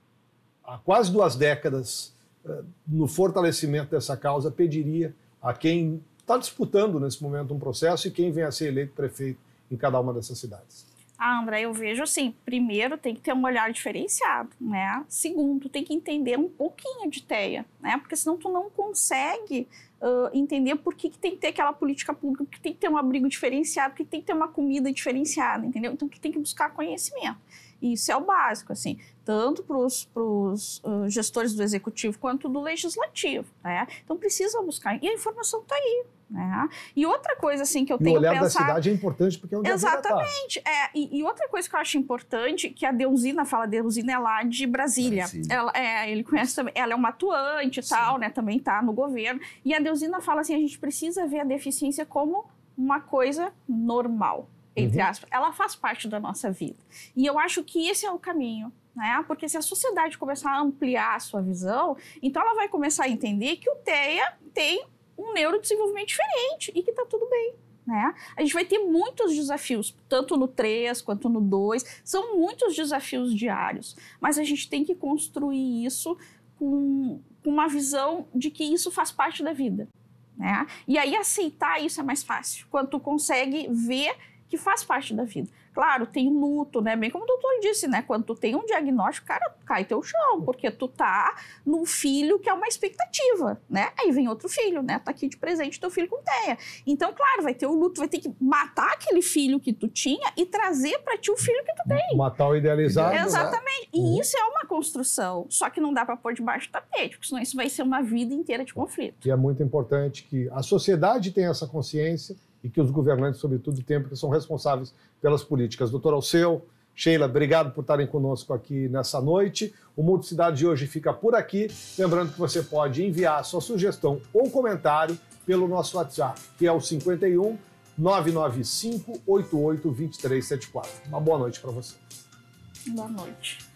há quase duas décadas no fortalecimento dessa causa pediria a quem está disputando nesse momento um processo e quem vem a ser eleito prefeito em cada uma dessas cidades? Ah, André, eu vejo assim, primeiro tem que ter um olhar diferenciado, né? Segundo, tem que entender um pouquinho de T E A, né? Porque senão tu não consegue uh, entender por que, que tem que ter aquela política pública, por que tem que ter um abrigo diferenciado, por que tem que ter uma comida diferenciada, entendeu? Então, que tem que buscar conhecimento. Isso é o básico, assim, tanto para os uh, gestores do executivo quanto do legislativo, né? Então, precisa buscar. E a informação está aí, né? E outra coisa, assim, que eu e tenho o olhar pensado... da cidade é importante porque é onde Exatamente. a vida é, e, e outra coisa que eu acho importante, que a Deusina fala, a Deusina é lá de Brasília. Brasília. Ela, é, ele conhece também, ela é uma atuante e tal, né? Também está no governo. E a Deusina fala assim, a gente precisa ver a deficiência como uma coisa normal. Entre uhum. aspas, ela faz parte da nossa vida. E eu acho que esse é o caminho, né? Porque se a sociedade começar a ampliar a sua visão, então ela vai começar a entender que o T E A tem um neurodesenvolvimento diferente e que tá tudo bem, né? A gente vai ter muitos desafios, tanto no três quanto no dois, são muitos desafios diários, mas a gente tem que construir isso com, com uma visão de que isso faz parte da vida, né? E aí aceitar isso é mais fácil, quando tu consegue ver que faz parte da vida. Claro, tem o luto, né? Bem como o doutor disse, né? Quando tu tem um diagnóstico, cara, cai teu chão, porque tu tá num filho que é uma expectativa, né? Aí vem outro filho, né? Tá aqui de presente teu filho com T E A. Então, claro, vai ter o luto, vai ter que matar aquele filho que tu tinha e trazer pra ti o filho que tu tem. Matar o idealizado. Exatamente. Né? E uhum. isso é uma construção, só que não dá pra pôr debaixo do tapete, porque senão isso vai ser uma vida inteira de conflito. E é muito importante que a sociedade tenha essa consciência e que os governantes, sobretudo, tenham, porque são responsáveis pelas políticas. Doutor Alceu, Sheila, obrigado por estarem conosco aqui nessa noite. O Multicidade de hoje fica por aqui. Lembrando que você pode enviar a sua sugestão ou comentário pelo nosso WhatsApp, que é o cinquenta e um, nove nove cinco, oito oito, dois três sete quatro. Uma boa noite para você. Boa noite.